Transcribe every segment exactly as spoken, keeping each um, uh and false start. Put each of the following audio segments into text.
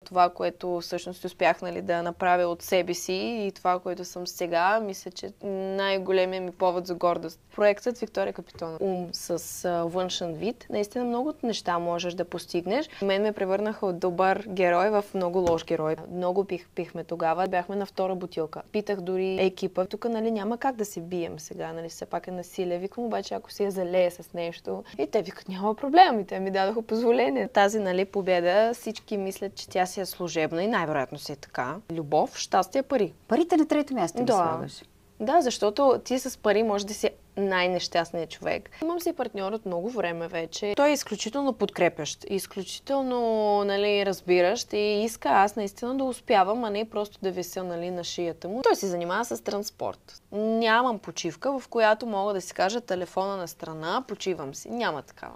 това, което всъщност успях, нали, да направя от себе си и това, което съм сега, мисля, че най-големия ми повод за гордост. Проектът Виктория Капитонова. Ум с а, външен вид. Наистина много неща можеш да постигнеш. Мен ме превърнаха от добър герой в много лош герой. Много пих, пихме тогава. Бяхме на втора бутилка. Питах дори екипа. Тук, нали, няма как да се бием сега, нали, все пак е насилие. Викам обаче, ако си я залее с нещо. И те викат, няма проблем. И те ми дадоха позволение. Тази, нали, победа, всички мислят, че тя си е служебна и най-вероятно си е така. Любов, щастие, пари. Парите на трето място да. ги слагаш. Да, защото ти с пари може да си най-нещастният човек. Имам си партньор от много време вече. Той е изключително подкрепящ, изключително, нали, разбиращ и иска аз наистина да успявам, а не просто да вися, нали, на шията му. Той се занимава с транспорт. Нямам почивка, в която мога да си кажа телефона на страна, почивам си. Няма такава.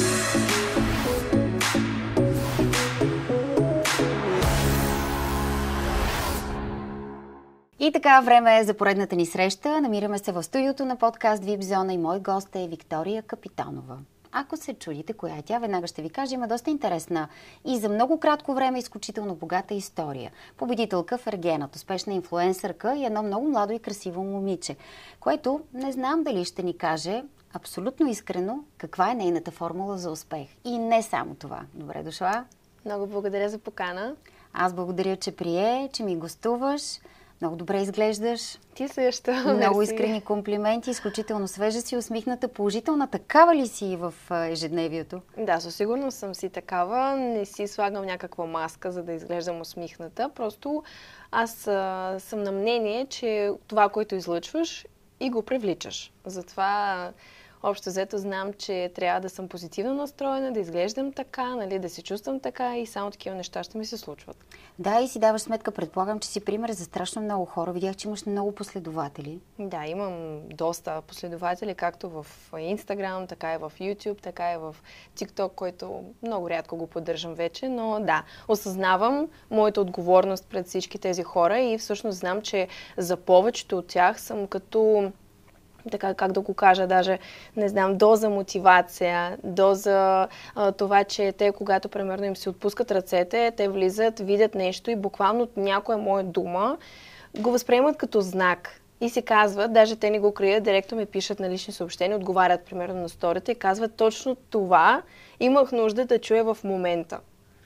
И така, време е за поредната ни среща. Намираме се в студиото на подкаст ви ай пи Зона и мой гост е Виктория Капитонова. Ако се чудите коя е тя, веднага ще ви кажа, има доста интересна и за много кратко време изключително богата история. Победителка в Ергенът, успешна инфлуенсърка и едно много младо и красиво момиче, което не знам дали ще ни каже абсолютно искрено каква е нейната формула за успех. И не само това. Добре дошла. Много благодаря за покана. Аз благодаря, че прие, че ми гостуваш. Много добре изглеждаш. Ти също. Много искрени комплименти, изключително свежа си, усмихната, положителна. Такава ли си в ежедневието? Да, със сигурност съм си такава. Не си слагам някаква маска, за да изглеждам усмихната. Просто аз а, съм на мнение, че това, което излъчваш, и го привличаш. Затова общо взето знам, че трябва да съм позитивно настроена, да изглеждам така, нали, да се чувствам така и само такива неща ще ми се случват. Да, и си даваш сметка, предполагам, че си пример за страшно много хора. Видях, че имаш много последователи. Да, имам доста последователи, както в Instagram, така и в YouTube, така и в TikTok, който много рядко го поддържам вече, но да, осъзнавам моята отговорност пред всички тези хора и всъщност знам, че за повечето от тях съм като... така, как да го кажа, даже, не знам, доза мотивация, доза а, това, че те, когато, примерно, им се отпускат ръцете, те влизат, видят нещо и буквално от някоя моя дума го възприемат като знак. И се казват, даже те не го крият, директно ми пишат на лични съобщения, отговарят, примерно, на сторите и казват точно това имах нужда да чуя в момента.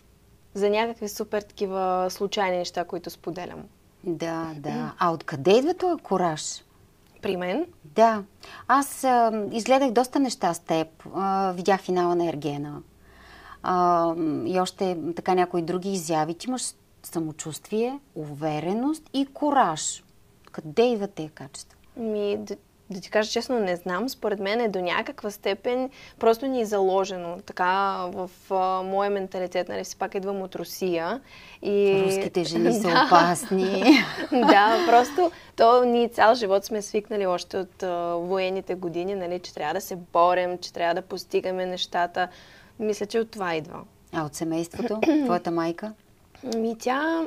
За някакви супер такива случайни неща, които споделям. Да, да. А откъде идва този кураж? При мен? Да. Аз а, изгледах доста неща с теб. А, видях финала на Ергена. А, и още така някои други изяви. Ти имаш самочувствие, увереност и кураж. Къде идват тези качества? Ми, да, да ти кажа честно, не знам. Според мен е до някаква степен просто ни е заложено. Така в а, моя менталитет, нали, си пак идвам от Русия. И... Руските жени са опасни. Да, просто то ние цял живот сме свикнали още от а, военните години, нали, че трябва да се борим, че трябва да постигаме нещата. Мисля, че от това идва. А от семейството? Твоята майка? Ми тя,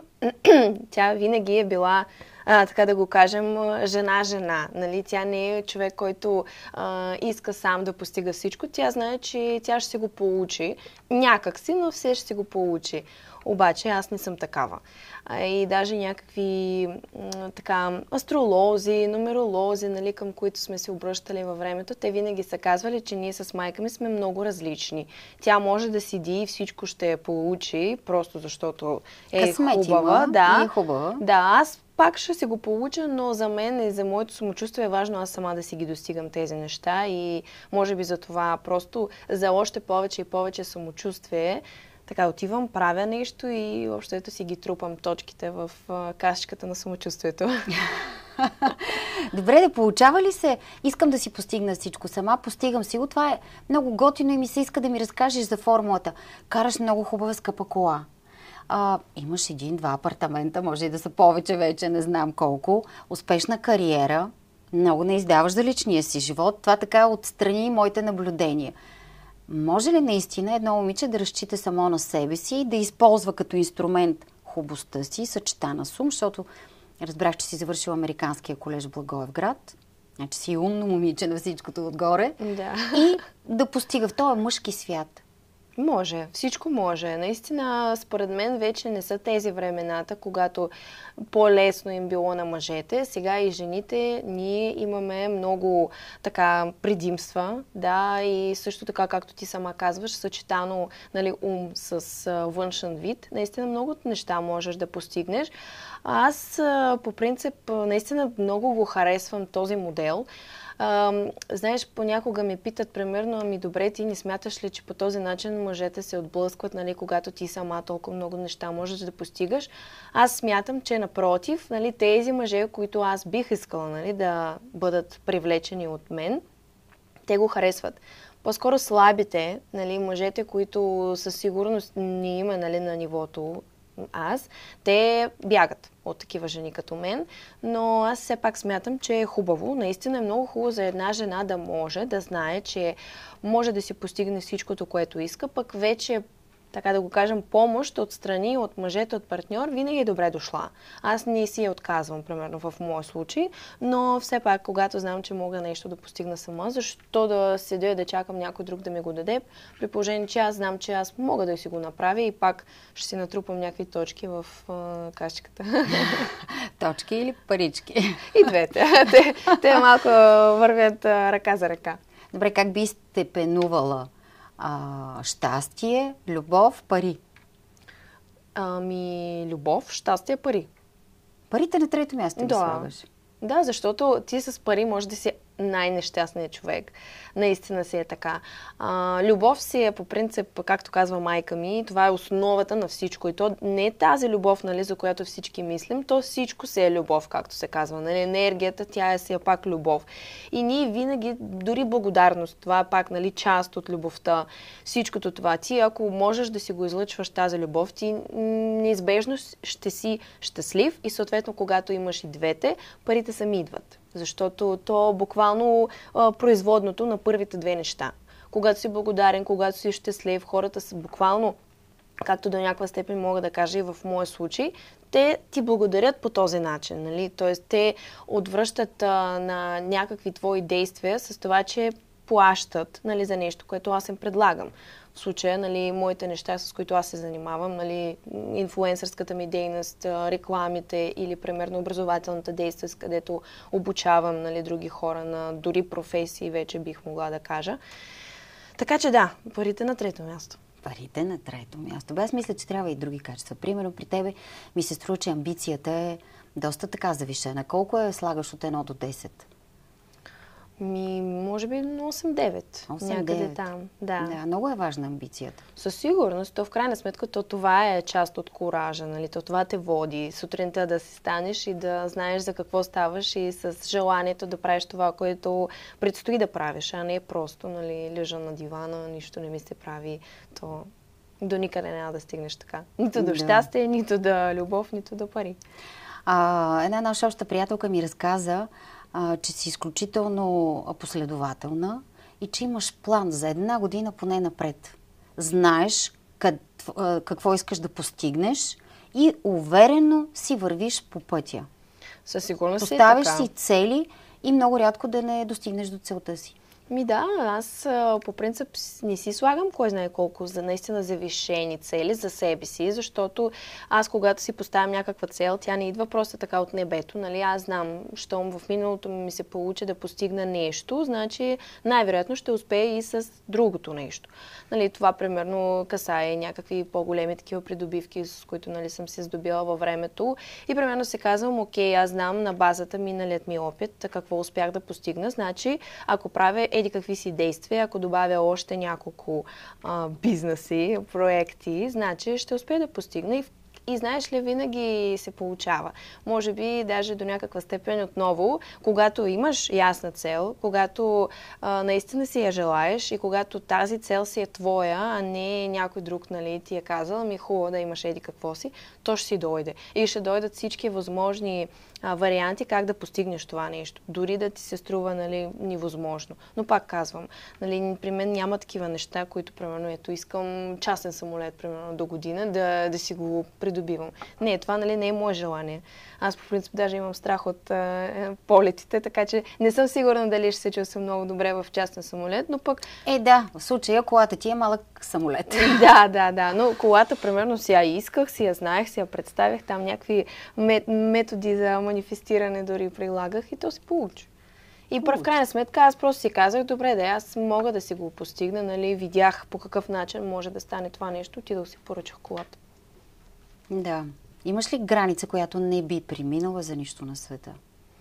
тя винаги е била, а, така да го кажем, жена-жена. Нали? Тя не е човек, който а, иска сам да постига всичко. Тя знае, че тя ще си го получи. Някак си, но все ще си го получи. Обаче аз не съм такава. А, и даже някакви м, така, астролози, нумеролози, нали, към които сме се обръщали във времето, те винаги са казвали, че ние с майка ми сме много различни. Тя може да седи и всичко ще я получи, просто защото е Късмет хубава. Има, Да, е хубава. да, аз пак ще си го получа, но за мен и за моето самочувствие е важно аз сама да си ги достигам тези неща и може би за това просто за още повече и повече самочувствие така отивам, правя нещо и въобще ето си ги трупам точките в а, кашичката на самочувствието. Добре, да получава ли се? Искам да си постигна всичко сама, постигам си го. Това е много готино и ми се иска да ми разкажеш за формулата. Караш много хубава скъпа кола. А, имаш един-два апартамента, може и да са повече вече, не знам колко. Успешна кариера. Много не издаваш за личния си живот. Това така отстрани моите наблюдения. Може ли наистина едно момиче да разчита само на себе си и да използва като инструмент хубостта си, съчетана с ум, защото разбрах, че си завършила Американския колеж в Благоевград, значи си умно момиче на всичкото отгоре, Да. и да постига в този мъжки свят? Може, всичко може. Наистина, според мен вече не са тези времената, когато по-лесно им било на мъжете. Сега и жените, ние имаме много така предимства, да, и също така, както ти сама казваш, съчетано, нали, ум с а, външен вид. Наистина много неща можеш да постигнеш. Аз а, по принцип наистина много го харесвам този модел. Uh, знаеш, понякога ми питат, примерно, ами добре, ти не смяташ ли, че по този начин мъжете се отблъскват, нали, когато ти сама толкова много неща можеш да постигаш. Аз смятам, че напротив, нали, тези мъже, които аз бих искала, нали, да бъдат привлечени от мен, те го харесват. По-скоро слабите, нали, мъжете, които със сигурност не има, нали, на нивото аз, те бягат от такива жени като мен, но аз все пак смятам, че е хубаво. Наистина е много хубаво за една жена да може да знае, че може да си постигне всичкото, което иска, пък вече, така да го кажем, помощ от страни, от мъжете, от партньор, винаги е добре дошла. Аз не си я отказвам, примерно в моя случай, но все пак, когато знам, че мога нещо да постигна сама, защо да седя и да чакам някой друг да ми го даде, при положение, че аз знам, че аз мога да си го направя и пак ще си натрупам някакви точки в а, кашичката. Точки или парички? И двете. Те, те малко вървят а, ръка за ръка. Добре, как би степенувала А, щастие, любов, пари? Ами, любов, щастие, пари. Парите на трето място ли Да. слагаш? Да, защото ти с пари може да си най-нещастният човек. Наистина си е така. А, любов си е по принцип, както казва майка ми, това е основата на всичко. И то не е тази любов, нали, за която всички мислим, то всичко си е любов, както се казва. Нали, енергията, тя е си е пак любов. И ние винаги, дори благодарност, това е пак, нали, част от любовта. Всичкото това. Ти, ако можеш да си го излъчваш тази любов, ти неизбежно ще си щастлив и съответно, когато имаш и двете, парите сами идват. Защото то буквално а, производното на първите две неща. Когато си благодарен, когато си щастлив, хората са буквално, както до някаква степен мога да кажа и в моя случай, те ти благодарят по този начин. Нали? Тоест, те отвръщат а, на някакви твои действия с това, че плащат, нали, за нещо, което аз им предлагам. В случая, нали, моите неща, с които аз се занимавам, нали, инфлуенсърската ми дейност, рекламите или, примерно, образователната дейност, където обучавам, нали, други хора на дори професии, вече бих могла да кажа. Така че да, парите на трето място. Парите на трето място. Бе, аз мисля, че трябва и други качества. Примерно при тебе ми се струва, че амбицията е доста така завишена. Колко е слагаш от едно до десет? Ми, може би осем-девет. Някъде там. Да. Да, много е важна амбицията. Със сигурност. То в крайна сметка то това е част от куража. Нали? То това те води. Сутринта да си станеш и да знаеш за какво ставаш и с желанието да правиш това, което предстои да правиш, а не просто, нали, лежа на дивана, нищо не ми се прави. То до никъде няма да стигнеш така. Нито до щастие, нито до любов, нито до пари. А, една наша обща приятелка ми разказа, а, че си изключително последователна и че имаш план за една година поне напред. Знаеш къд, какво искаш да постигнеш и уверено си вървиш по пътя. Със сигурност Поставяш е така. си цели и много рядко да не достигнеш до целта си. Ми да, аз по принцип не си слагам кой знае колко за наистина завишени цели за себе си, защото аз когато си поставям някаква цел, тя не идва просто така от небето, нали? Аз знам, щом в миналото ми се получи да постигна нещо, значи най-вероятно ще успея и с другото нещо. Нали, това примерно касае някакви по-големи такива придобивки, с които, нали, съм се здобила във времето и примерно се казвам, окей, аз знам на базата миналият ми опит какво успях да постигна, значи ако правя еди какви си действия, ако добавя още няколко а, бизнеси, проекти, значи ще успея да постигна и, и знаеш ли, винаги се получава. Може би даже до някаква степен отново, когато имаш ясна цел, когато а, наистина си я желаеш и когато тази цел си е твоя, а не някой друг, нали, ти е казал, ми хубаво да имаш еди какво си, то ще си дойде. И ще дойдат всички възможни а, варианти как да постигнеш това нещо. Дори да ти се струва, нали, невъзможно. Но пак казвам, нали, при мен няма такива неща, които, примерно, ето, искам частен самолет, примерно, до година, да, да си го придобия придобивам. Не, това нали, не е мое желание. Аз по принцип даже имам страх от а, полетите, така че не съм сигурна дали ще се чувствам много добре в частен самолет, но пък... Е, да, в случая колата ти е малък самолет. Да, да, да, но колата, примерно, си я исках, си я знаех, си я представях, там някакви методи за манифестиране дори прилагах и то се получи. И в крайна сметка аз просто си казах, добре, да, аз мога да си го постигна, нали, видях по какъв начин може да стане това нещо, отидох си поръчах колата. Да. Имаш ли граница, която не би преминала за нищо на света?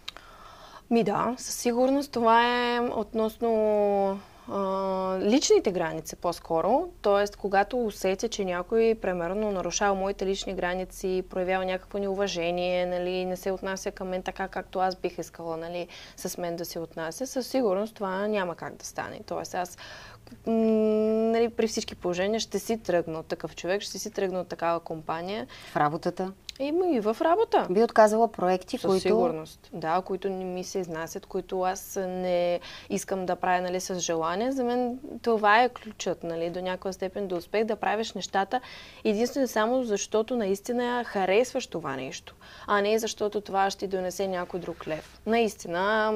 Ми да, със сигурност това е относно личните граници по-скоро, т.е. когато усетя, че някой примерно нарушава моите лични граници, проявява някакво неуважение, нали, не се отнася към мен така, както аз бих искала, нали, с мен да се отнася, със сигурност това няма как да стане. Т.е. аз м- нали, при всички положения ще си тръгна от такъв човек, ще си тръгна от такава компания. В работата? Има и в работа. Би отказала проекти, Със които... сигурност. Да, които не ми се изнасят, които аз не искам да правя, нали, с желание. За мен това е ключът, нали, до някаква степен до успех, да правиш нещата единствено само защото наистина харесваш това нещо, а не защото това ще ти донесе някой друг лев. Наистина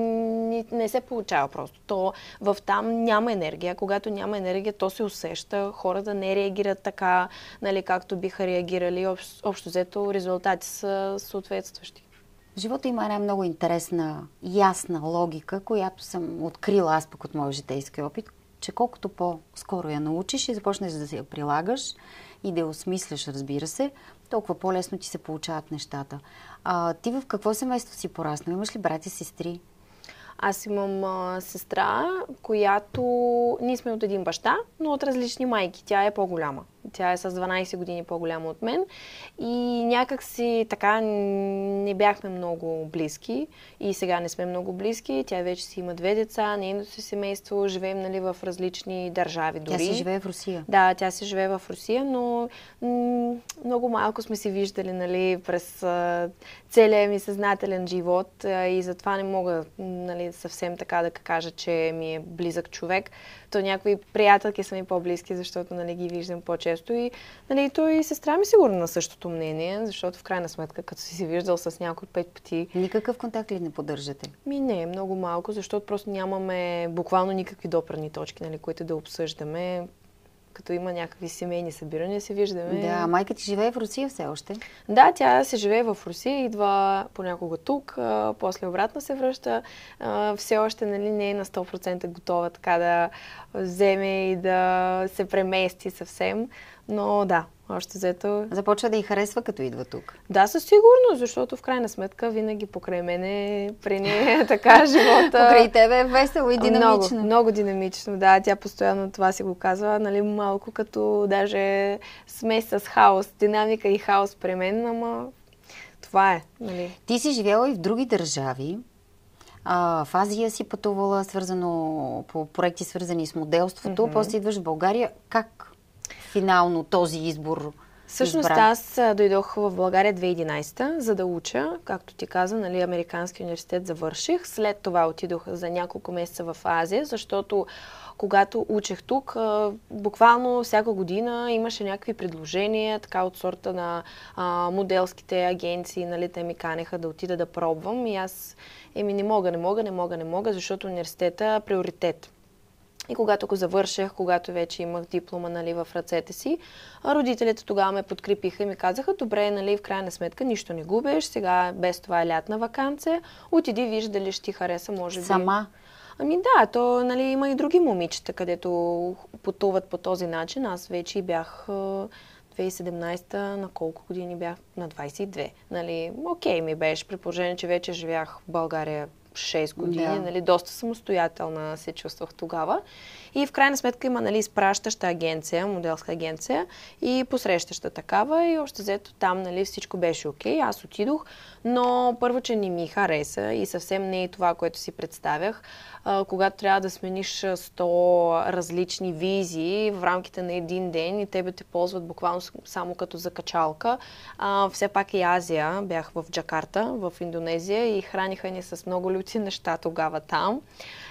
не се получава просто. То в там няма енергия. Когато няма енергия, то се усеща. Хората не реагират така, нали, както биха реагирали. Общо, общо взето резултати са съответстващи. В живота има една много интересна, ясна логика, която съм открила аз пък от моя житейски опит, че колкото по-скоро я научиш и започнеш да я прилагаш и да я осмисляш, разбира се, толкова по-лесно ти се получават нещата. А, ти в какво семейство си пораснал? Имаш ли брати и сестри? Аз имам а, сестра, която... Ние сме от един баща, но от различни майки. Тя е по-голяма. Тя е с дванайсет години по-голяма от мен. И някак си така не бяхме много близки. И сега не сме много близки. Тя вече си има две деца, нейното си семейство. Живеем, нали, в различни държави дори. Тя си живее в Русия. Да, тя си живее в Русия, но м- много малко сме се виждали, нали, през а, целия ми съзнателен живот. А, и затова не мога, нали, съвсем така да кажа, че ми е близък човек. То някои приятелки са ми по-близки, защото, нали, ги виждам по-често. И, нали, той и сестра ми сигурно на същото мнение, защото в крайна сметка, като си се виждал с някой пет пъти... Никакъв контакт ли не поддържате? Ми не, много малко, защото просто нямаме буквално никакви допърни точки, нали, които да обсъждаме. Като има някакви семейни събирания, се виждаме. Да, майка ти живее в Русия все още? Да, тя се живее в Русия, идва понякога тук, а, после обратно се връща. А, все още, нали, не е на сто процента готова така да вземе и да се премести съвсем. Но да, още взето... Започва да й харесва, като идва тук. Да, със сигурност, защото в крайна сметка винаги покрай мене, при нея така живота... Покрай тебе е весело и динамично. Много, много динамично, да. Тя постоянно това си го казва, нали, малко като даже смес с хаос, динамика и хаос при мен, ама това е, нали. Ти си живяла и в други държави. А, в Азия си пътувала, свързано по проекти, свързани с моделството. Mm-hmm. После идваш в България. Как финално този избор? Всъщност избран? Аз дойдох в България две хиляди и единайсета, за да уча, както ти каза, нали, Американски университет завърших. След това отидох за няколко месеца в Азия, защото когато учех тук, буквално всяка година имаше някакви предложения, така от сорта на а, моделските агенции, нали, те ми канеха да отида да пробвам и аз еми не мога, не мога, не мога, не мога, защото университета е приоритет. И когато го завърших, когато вече имах диплома, нали, в ръцете си, родителите тогава ме подкрепиха и ми казаха, добре, нали, в крайна сметка нищо не губеш, сега без това е лятна ваканция, отиди, виж дали ще ти хареса, може би. Сама? Ами да, то, нали, има и други момичета, където пътуват по този начин. Аз вече бях две хиляди и седемнайсета, на колко години бях? На двайсет и две. Нали, окей ми беше, при положение, че вече живях в България шест години, да. Нали, доста самостоятелна се чувствах тогава. И в крайна сметка има, нали, изпращаща агенция, моделска агенция и посрещаща такава и още взето там, нали, всичко беше окей. Аз отидох, но първо, че не ми хареса и съвсем не е това, което си представях. А, когато трябва да смениш сто различни визии в рамките на един ден и тебе те ползват буквално само като закачалка. А, все пак и Азия, бях в Джакарта, в Индонезия и храниха ни с много люти неща тогава там.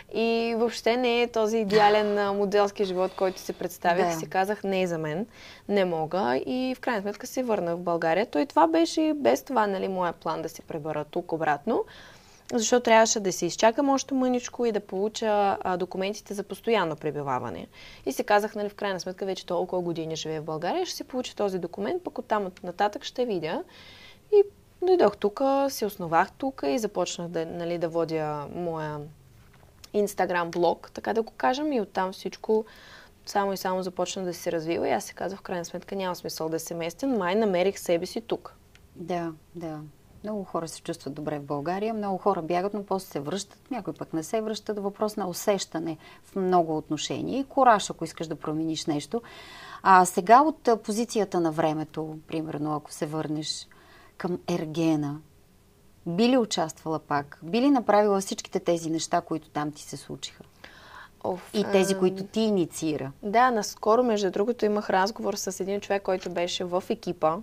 И въобще не е този идеален а, моделски живот, който се представих. Да. Си казах, не е за мен, не мога. И в крайна сметка се върнах в България. То и това беше без това, нали, моя план да се пребера тук обратно. Защото трябваше да се изчакам още мъничко и да получа а, документите за постоянно пребиваване. И си казах, нали, в крайна сметка, вече толкова години живея в България, ще си получа този документ, пък оттам нататък ще видя. И дойдох тук, се основах тук и започнах да, нали, да водя моя Инстаграм блог, така да го кажем, и оттам всичко само и само започна да се развива. И аз си казах, в крайна сметка, няма смисъл да се местя, май намерих себе си тук. Да, да. Много хора се чувстват добре в България, много хора бягат, но после се връщат, някой пък не се връщат. Въпрос на усещане в много отношения и кураж, ако искаш да промениш нещо. А сега от позицията на времето, примерно, ако се върнеш към Ергена, би ли участвала пак? Би ли направила всичките тези неща, които там ти се случиха? Оф, И тези, ам... които ти инициира? Да, наскоро, между другото, имах разговор с един човек, който беше в екипа.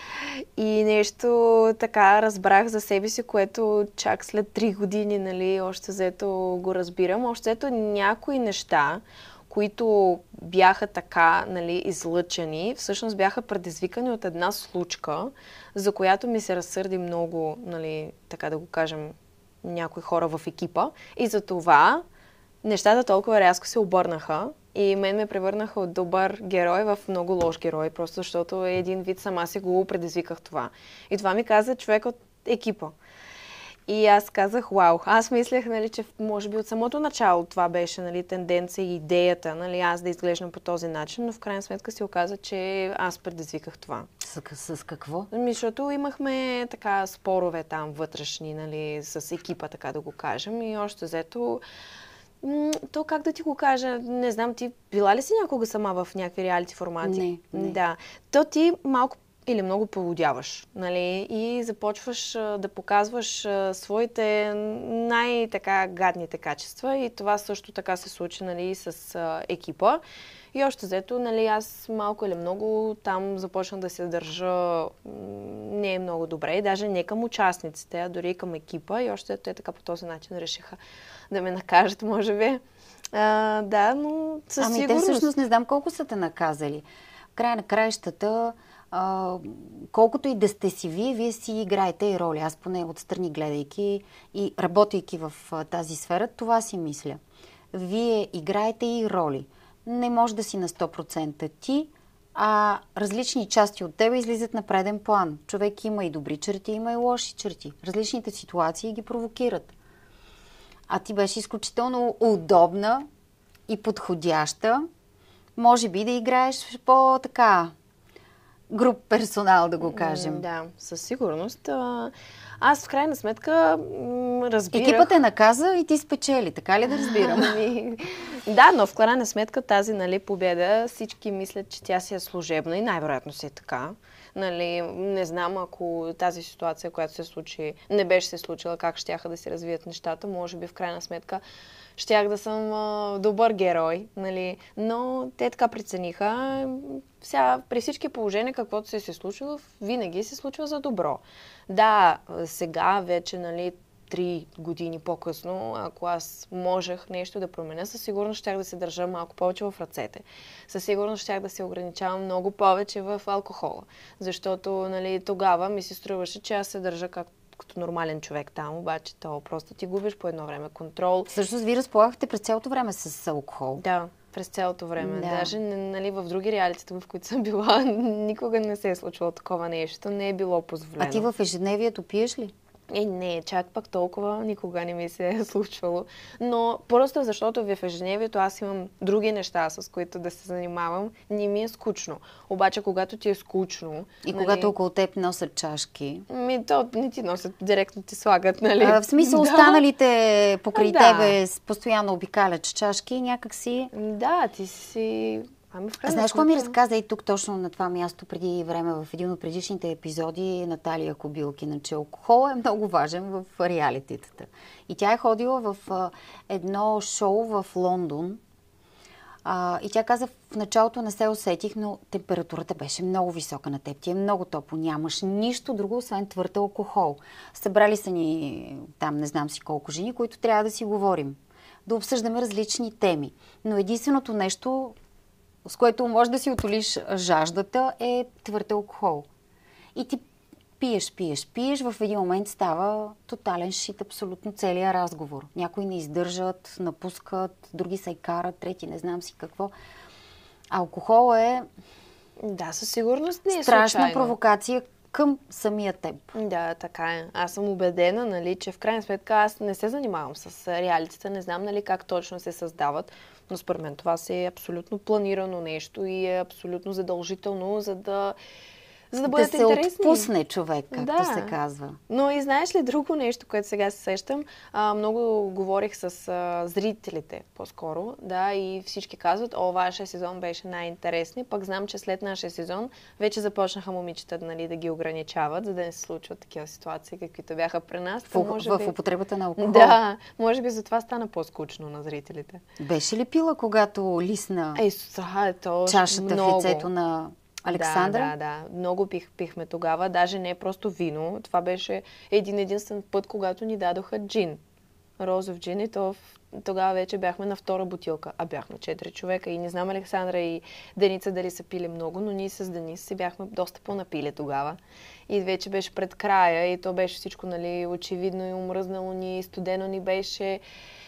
И нещо така разбрах за себе си, което чак след три години, нали, още взето го разбирам. Още взето някои неща, които бяха така, нали, излъчени, всъщност бяха предизвикани от една случка, за която ми се разсърди много, нали, така да го кажем, някои хора в екипа. И за това нещата толкова рязко се обърнаха и мен ме превърнаха от добър герой в много лош герой, просто защото един вид сама си го предизвиках това. И това ми каза човек от екипа. И аз казах, вау, аз мислех, нали, че може би от самото начало това беше, нали, тенденция и идеята, нали, аз да изглеждам по този начин, но в крайна сметка се оказа, че аз предизвиках това. С, с какво? Защото имахме така спорове там вътрешни, нали, с екипа, така да го кажем, и още взето то как да ти го кажа, не знам, ти била ли си някога сама в някакви реалити формати? Не, не. Да. То ти малко или много поводяваш, нали, и започваш а, да показваш а, своите най-така гадните качества и това също така се случи, нали, с а, екипа. И още взето, нали, аз малко или много там започнах да се държа не е много добре, и даже не към участниците, а дори и към екипа, и още те така по този начин решиха да ме накажат, може би. А, да, но със ами сигурност. те всъщност не знам колко са те наказали. В края на краищата, а, колкото и да сте си вие, вие си играете и роли. Аз поне отстрани гледайки и работейки в а, тази сфера, това си мисля. Вие играете и роли. Не може да си на сто процента ти, а различни части от тебе излизат на преден план. Човек има и добри черти, има и лоши черти. Различните ситуации ги провокират. А ти беше изключително удобна и подходяща. Може би да играеш по-така груп персонал, да го кажем. Да, със сигурност. Аз в крайна сметка разбирах... Екипът те наказа и ти спечели, така ли да разбирам? Да, но в крайна сметка тази, нали, победа, всички мислят, че тя си е служебна и най-вероятно си е така. Нали, не знам, ако тази ситуация, която се случи, не беше се случила, как щяха да се развият нещата, може би в крайна сметка щях да съм а, добър герой, нали, но те така прецениха. Сега, при всички положения, каквото се е случило, винаги се случва за добро. Да, сега вече, нали, три години по-късно, ако аз можех нещо да променя, със сигурност щях да се държа малко повече в ръцете. Със сигурност щях да се ограничавам много повече в алкохола. Защото, нали, тогава ми се струваше, че аз се държа как, като нормален човек там, обаче то просто ти губиш по едно време контрол. Всъщност, вие разполагахте през цялото време с алкохол. Да, през цялото време. Да. Даже, нали, в други реалитета, в които съм била, никога не се е случвало такова нещо. Не е било позволено. А ти в ежедневието пиеш ли? Е, не, чак пак толкова никога не ми се е случвало. Но просто защото в ежедневието аз имам други неща, с които да се занимавам, не ми е скучно. Обаче, когато ти е скучно... И нали, когато около теб носят чашки? Ми, то не ти носят, директно ти слагат, нали? А, в смисъл, да. останалите покрай да. тебе постоянно обикалят чашки и някак си... Да, ти си... Ами в крайна Знаеш какво ми сметка... разказа и тук точно на това място преди време в един от предишните епизоди Наталия Кобилкина, че алкохол е много важен в реалитетата. И тя е ходила в а, едно шоу в Лондон а, и тя каза, в началото не се усетих, но температурата беше много висока на теб. Ти е много топло. Нямаш нищо друго, освен твърд алкохол. Събрали са ни там не знам си колко жени, които трябва да си говорим. да обсъждаме различни теми. Но единственото нещо, с което може да си утолиш жаждата, е твърд алкохол. И ти пиеш, пиеш, пиеш, в един момент става тотален шит абсолютно целият разговор. Някои не издържат, напускат, други се карат, трети не знам си какво. Алкохол е Да, със сигурност не е страшна случайно. провокация към самия теб. Да, така е. Аз съм убедена, нали, че в крайна сметка аз не се занимавам с реалитета, не знам нали, как точно се създават, но според мен това си е абсолютно планирано нещо и е абсолютно задължително, за да, за да бъдат да се интересни. отпусне човек, както Да. се казва. Но и знаеш ли друго нещо, което сега се сещам? А, много говорих с а, зрителите по-скоро, да, и всички казват, о, вашия сезон беше най-интересни, пък знам, че след нашия сезон вече започнаха момичета нали, да ги ограничават, за да не се случват такива ситуации, каквито бяха при нас. В, Та, може в би... употребата на алкохол. Да, може би затова стана по-скучно на зрителите. Беше ли пила, когато лисна Ей, саха, то чашата много. в лицето на Александра? Да, да, да. Много пих, пихме тогава. Даже не е просто вино. Това беше един единствен път, когато ни дадоха джин. Розов джин и то в... тогава вече бяхме на втора бутилка. А бяхме четири човека и не знам Александра и Деница дали са пили много, но ние с Денис се бяхме доста по-напили тогава. И вече беше пред края и то беше всичко нали, очевидно и умръзнало ни, студено ни беше.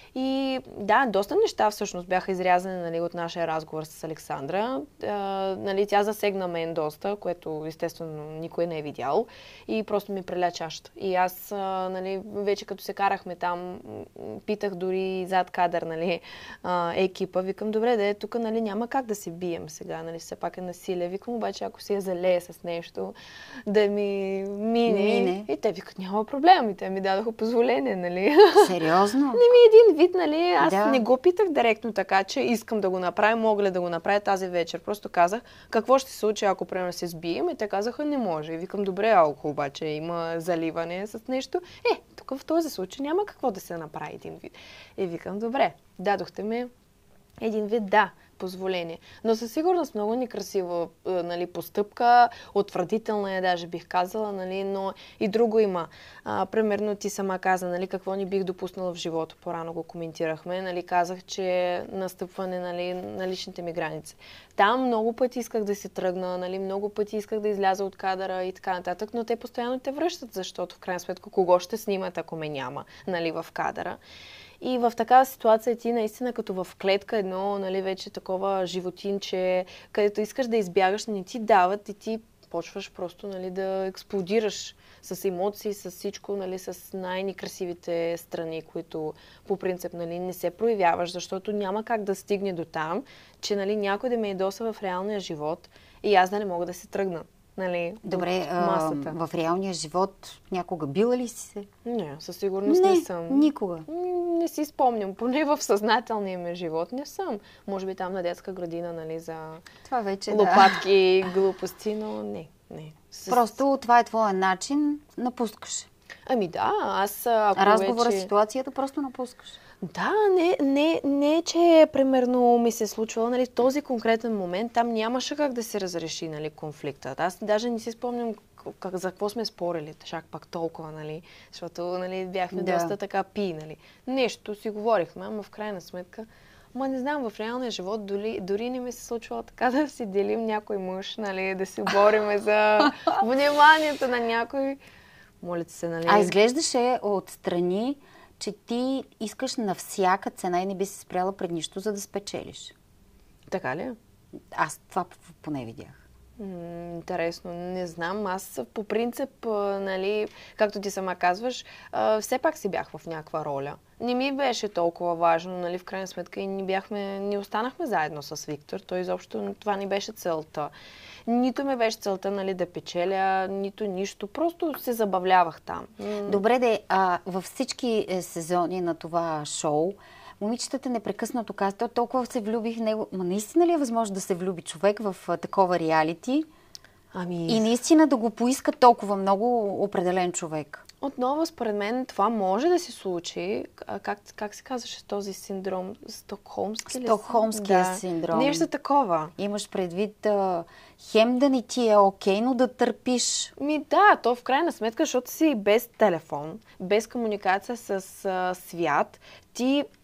И да, доста неща всъщност бяха изрязани нали, от нашия разговор с Александра. А, нали, тя засегна мен доста, което естествено никой не е видял и просто ми преля чашата. И аз а, нали, вече като се карахме там, питах дори зад кадър нали, а, екипа, викам, добре, да е, тук нали, няма как да се бием сега, нали, все пак е насилие. Викам, обаче ако си я залее с нещо, да ми мине. Мине. И те викат, няма проблем. И те ми дадоха позволение, нали. Сериозно? Не ми е един вид, нали, аз Да. не го питах директно така, че искам да го направя, мога ли да го направя тази вечер. Просто казах, какво ще се случи, ако примерно се сбием, и те казаха, не може. И викам, добре, ако обаче има заливане с нещо, е, тук в този случай няма какво да се направи един вид. И викам, добре, дадохте ми един вид, да, позволение. Но със сигурност много некрасива нали, постъпка, отвратителна е, даже бих казала, нали, но и друго има. А, примерно ти сама каза, нали, какво не бих допуснала в живота, по-рано го коментирахме, нали, казах, че настъпване нали, на личните ми граници. Там много пъти исках да се тръгна, нали, много пъти исках да изляза от кадъра и така нататък, но те постоянно те връщат, защото в крайна сметка кого ще снимат, ако ме няма нали, в кадъра. И в такава ситуация ти наистина като в клетка едно, нали, вече такова животинче, където искаш да избягаш, не ти дават и ти почваш просто нали, да експлодираш с емоции, с всичко, нали, с най-некрасивите страни, които по принцип нали, не се проявяваш, защото няма как да стигне до там, че нали, някой да ме ядоса в реалния живот и аз да не мога да се тръгна. Нали, Добре, от масата. а, в реалния живот някога била ли си се? Не, със сигурност не, не съм. никога. Не си спомням, поне в съзнателния ми живот не съм. Може би там на детска градина, нали, за Това вече лопатки и глупости, но не, не. С... Просто това е твоя начин, напускаш. Ами да, аз ако Разговора, вече... ситуацията просто напускаш. Да, не, не, не, че примерно ми се е случвало, нали, в този конкретен момент там нямаше как да се разреши, нали, конфликтът. Аз даже не си спомням как, за какво сме спорили, чак пак толкова, нали, защото, нали, бяхме Да. доста така пи, нали. Нещо си говорихме, ама в крайна сметка, ма не знам, в реалния живот дори, дори не ми се случвало така да си делим някой мъж, нали, да си бориме за вниманието на някой. Моля ти се, нали. А изглеждаше отстрани, че ти искаш на всяка цена и не би се спряла пред нищо, за да спечелиш. Така ли? Аз това поне видях. М, интересно, не знам. Аз по принцип, а, нали, както ти сама казваш, а, все пак си бях в някаква роля. Не ми беше толкова важно, нали, в крайна сметка и не бяхме, не останахме заедно с Виктор. Той изобщо това не беше целта. Нито ми беше целта, нали, да печеля, нито нищо. Просто се забавлявах там. М, Добре, де, а, във всички е, сезони на това шоу, момичетата непрекъснато казват, то толкова се влюбих в него. Ма наистина ли е възможно да се влюби човек в а, такова реалити Ами... и наистина да го поиска толкова много определен човек? Отново, според мен, това може да се случи. А, Как, как се казваше този синдром? Стокхолмски ли? Стокхолмския Да. синдром. Нещо такова. Имаш предвид а, хем да не ти е окей, но да търпиш. Ми да, то в крайна сметка, защото си без телефон, без комуникация с а, свят, ти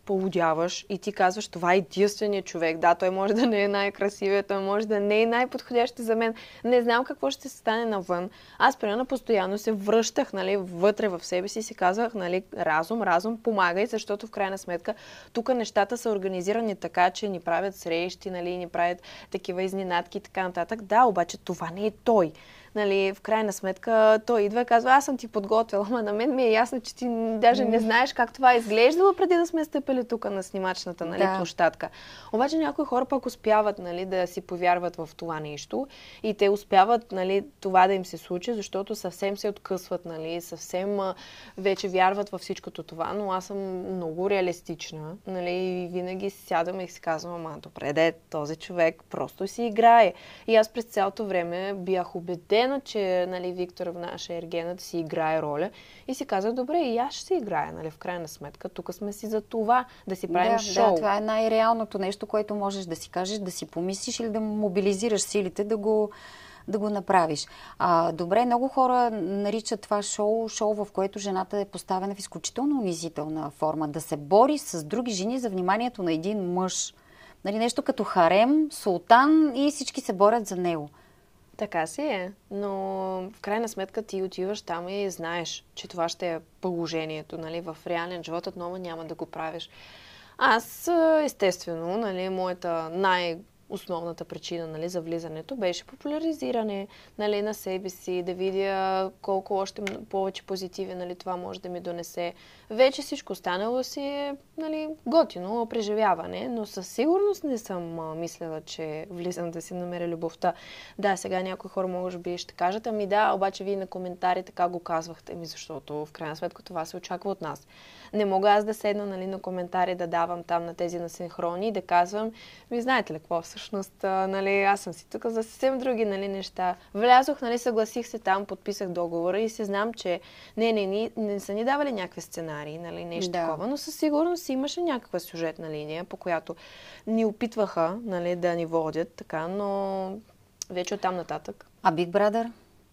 полудяваш и ти казваш, това е единственият човек. Да, той може да не е най-красивият, той може да не е най-подходящ за мен. Не знам какво ще се стане навън. Аз примерно постоянно се връщах, нали, вътре в себе си и си казвах, нали, разум, разум, помагай, защото в крайна сметка тук нещата са организирани така, че ни правят срещи, нали, ни правят такива изненадки и така нататък. Да, обаче това не е той. Нали, в крайна сметка той идва и казва, аз съм ти подготвила, ама на мен ми е ясно, че ти даже не знаеш как това е изглеждало преди да сме стъпили тук на снимачната, нали, да. площадка. Обаче някои хора пък успяват, нали, да си повярват в това нещо и те успяват, нали, това да им се случи, защото съвсем се откъсват, нали, съвсем а, вече вярват във всичкото това, но аз съм много реалистична, нали, и винаги си сядам и си казвам, ама добре, де, този човек просто си играе. И аз през цялото време бях убедена, че, нали, Виктор в наша Ергена да си играе роля и си казах, добре, и аз ще си играя, нали, в крайна сметка. Тук сме си за това, да си правим да, шоу. Да, това е най-реалното нещо, което можеш да си кажеш, да си помислиш или да мобилизираш силите да го, да го направиш. А, добре, много хора наричат това шоу, шоу, в което жената е поставена в изключително унизителна форма. Да се бори с други жени за вниманието на един мъж. Нали, нещо като харем, султан и всички се борят за него. Така си е, но в крайна сметка ти отиваш там и знаеш, че това ще е положението, нали, в реален живот отново няма да го правиш. Аз, естествено, нали, моята най- основната причина, нали, за влизането беше популяризиране, нали, на себе си, да видя колко още повече позитиви, нали, това може да ми донесе. Вече всичко останало си е, нали, готино преживяване, но със сигурност не съм а, мислила, че влизам да си намеря любовта. Да, сега някои хора може би ще кажат, ами да, обаче вие на коментари така го казвахте ми, защото в крайна сметка това се очаква от нас. Не мога аз да седна, нали, на коментари да давам там на тези на синхрони и да казвам, ви знаете ли какво всъщност, а, нали, аз съм си тук за съвсем други, нали, неща. Влязох, нали, съгласих се там, подписах договора и се знам, че не, не, не, не са ни давали някакви сценарии, нали, нещо да. такова, но със сигурност имаше някаква сюжетна линия, по която ни опитваха, нали, да ни водят, така, но вече оттам нататък. А Big Brother?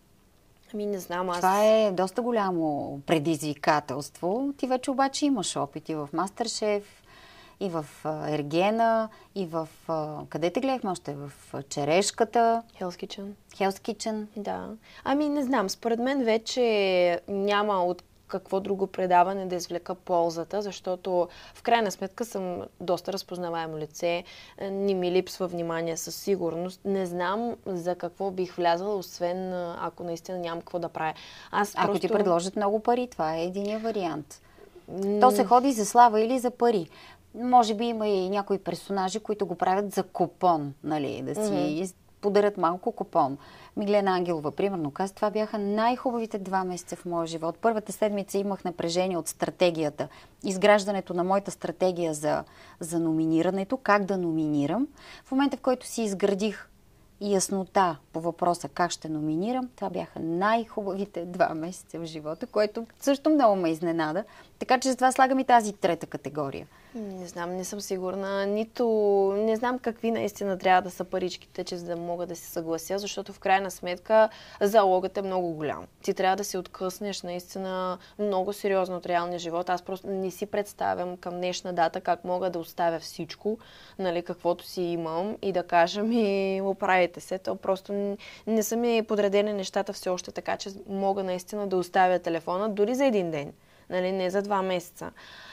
Ами не знам, аз... Това е доста голямо предизвикателство. Ти вече обаче имаш опит и в Мастершеф, и в Ергена, и в... Къде те гледахме още? В Черешката. Hell's Kitchen. Hell's Kitchen. Да. Ами не знам, според мен вече няма от какво друго предаване да извлека ползата, защото в крайна сметка съм доста разпознаваемо лице, не ми липсва внимание със сигурност. Не знам за какво бих влязала, освен ако наистина нямам какво да правя. Аз Ако просто... ти предложат много пари, това е единия вариант. То се ходи за слава или за пари. Може би има и някои персонажи, които го правят за купон, нали, да си mm-hmm. подарят малко купон. Миглена Ангелова, примерно, каза, това бяха най-хубавите два месеца в моя живот. Първата седмица имах напрежение от стратегията, изграждането на моята стратегия за, за номинирането, как да номинирам. В момента, в който си изградих и яснота по въпроса как ще номинирам, това бяха най-хубавите два месеца в живота, което също много ме изненада. Така че затова слагам и тази трета категория. Не знам, не съм сигурна. Нито... Не знам какви наистина трябва да са паричките, че за да мога да се съглася, защото в крайна сметка залогът е много голям. Ти трябва да се откъснеш наистина много сериозно от реалния живот. Аз просто не си представям към днешна дата как мога да оставя всичко, нали, каквото си имам и да кажа ми, оправите се. То просто не, не са ми подредени нещата все още така, че мога наистина да оставя телефона дори за един ден, нали, не за два месеца.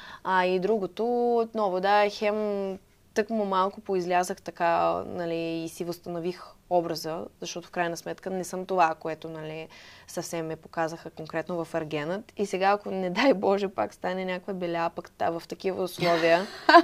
А и другото, отново, да, хем тъкмо малко поизлязах така, нали, и си възстанових образа, защото в крайна сметка не съм това, което, нали, съвсем ме показаха конкретно в Ергенът. И сега, ако не дай Боже, пак стане някаква беля, пък в такива условия,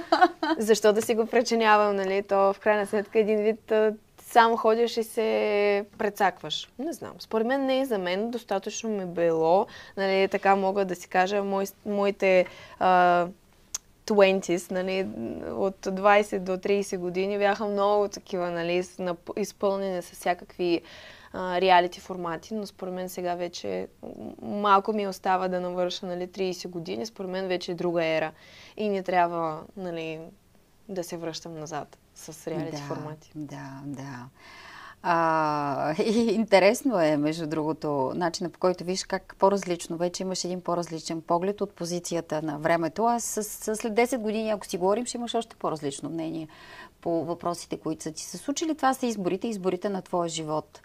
защо да си го причинявам, нали, то в крайна сметка един вид само ходиш и се прецакваш. Не знам. Според мен не е за мен. Достатъчно ми било. Нали, така мога да си кажа, мой, моите а, двайсет, нали, от двайсет до трийсет години бяха много такива, нали, изпълнени с всякакви а, реалити формати, но според мен сега вече малко ми остава да навърша, нали, трийсет години. Според мен вече е друга ера. И не трябва, нали, да се връщам назад с реалити да, формати. Да, да. А, и интересно е, между другото, начинът, по който виж как по-различно, вече имаш един по-различен поглед от позицията на времето. Аз с, с, след десет години, ако си говорим, ще имаш още по-различно мнение по въпросите, които са ти се случили. Това са изборите, изборите на твоя живот.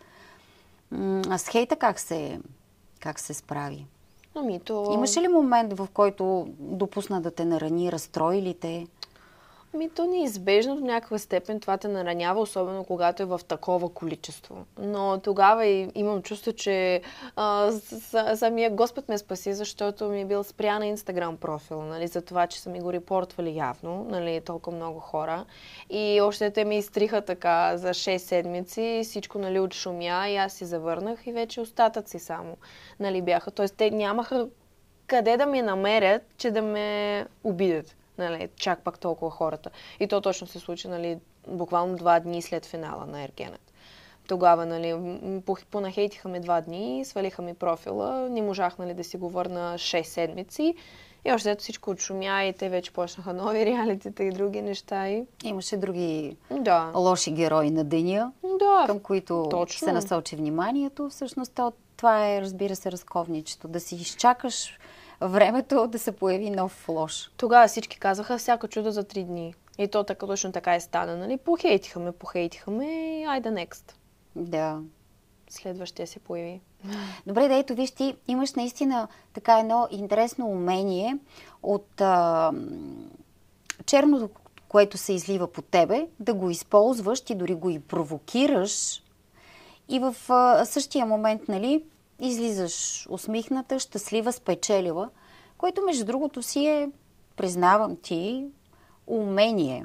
А с хейта как се, как се справи? Ами то... Имаше ли момент, в който допусна да те нарани, разстрои ли те? Ами то неизбежно до някаква степен това те наранява, особено когато е в такова количество. Но тогава и имам чувство, че а, с, самия Господ ме спаси, защото ми е бил спря на Инстаграм профил, нали, за това, че са ми го репортвали явно, нали, толкова много хора. И още те ми изтриха така за шест седмици, всичко, нали, отшумя и аз си завърнах и вече остатъци само, нали, бяха. Тоест те нямаха къде да ме намерят, че да ме обидят. Нали, чак пак толкова хората. И то точно се случи, нали, буквално два дни след финала на Ергенет. Тогава, нали, понахейтиха ме два дни, свалиха ми профила, не можах, нали, да си го върна шест седмици. И още ето всичко отшумя и те вече почнаха нови реалитета и други неща. И... Имаше други да. лоши герои на деня, да, към които точно. се насочи вниманието. Всъщност това е, разбира се, разковничето. Да си изчакаш времето да се появи нов лош. Тогава всички казаха всяко чудо за три дни. И то така, точно така е стана, нали? Похейтиха ме, похейтиха ме и айде next. Да. Следващия се появи. Добре, да ето виж, ти имаш наистина така едно интересно умение от а, черното, което се излива по тебе, да го използваш, ти дори го и провокираш и в а, същия момент, нали, излизаш усмихната, щастлива, спечелила, което между другото си е, признавам ти, умение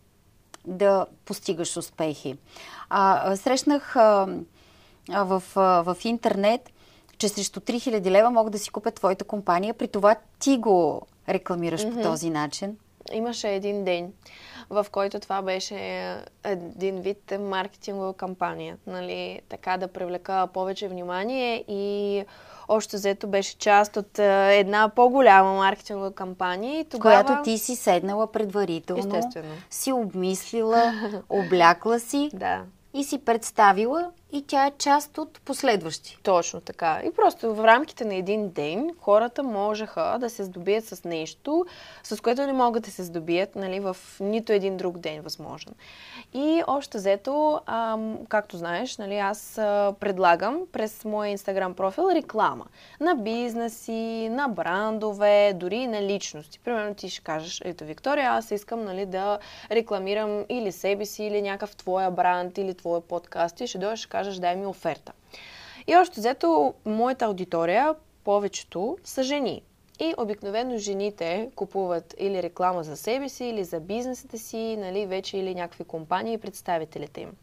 да постигаш успехи. А, срещнах а, а, в, а, в интернет, че срещу три хиляди лева могат да си купят твоята компания, при това ти го рекламираш mm-hmm. по този начин. Имаше един ден, в който това беше един вид маркетингова кампания, нали, така да привлека повече внимание и още взето беше част от една по-голяма маркетингова кампания. И тогава... Която ти си седнала предварително, естествено, си обмислила, облякла си да. И си представила и тя е част от последващи. Точно така. И просто в рамките на един ден хората можеха да се здобият с нещо, с което не могат да се здобият, нали, в нито един друг ден възможен. И още взето, ам, както знаеш, нали, аз а, предлагам през моя Инстаграм профил реклама на бизнеси, на брандове, дори на личности. Примерно ти ще кажеш, ето Виктория, аз искам, нали, да рекламирам или себе си, или някакъв твоя бранд, или твоя подкаст и ще дойдеш, ще кажеш, дай ми оферта. И още взето, моята аудитория, повечето са жени. И обикновено жените купуват или реклама за себе си, или за бизнесите си, нали, вече или някакви компании и представителите им.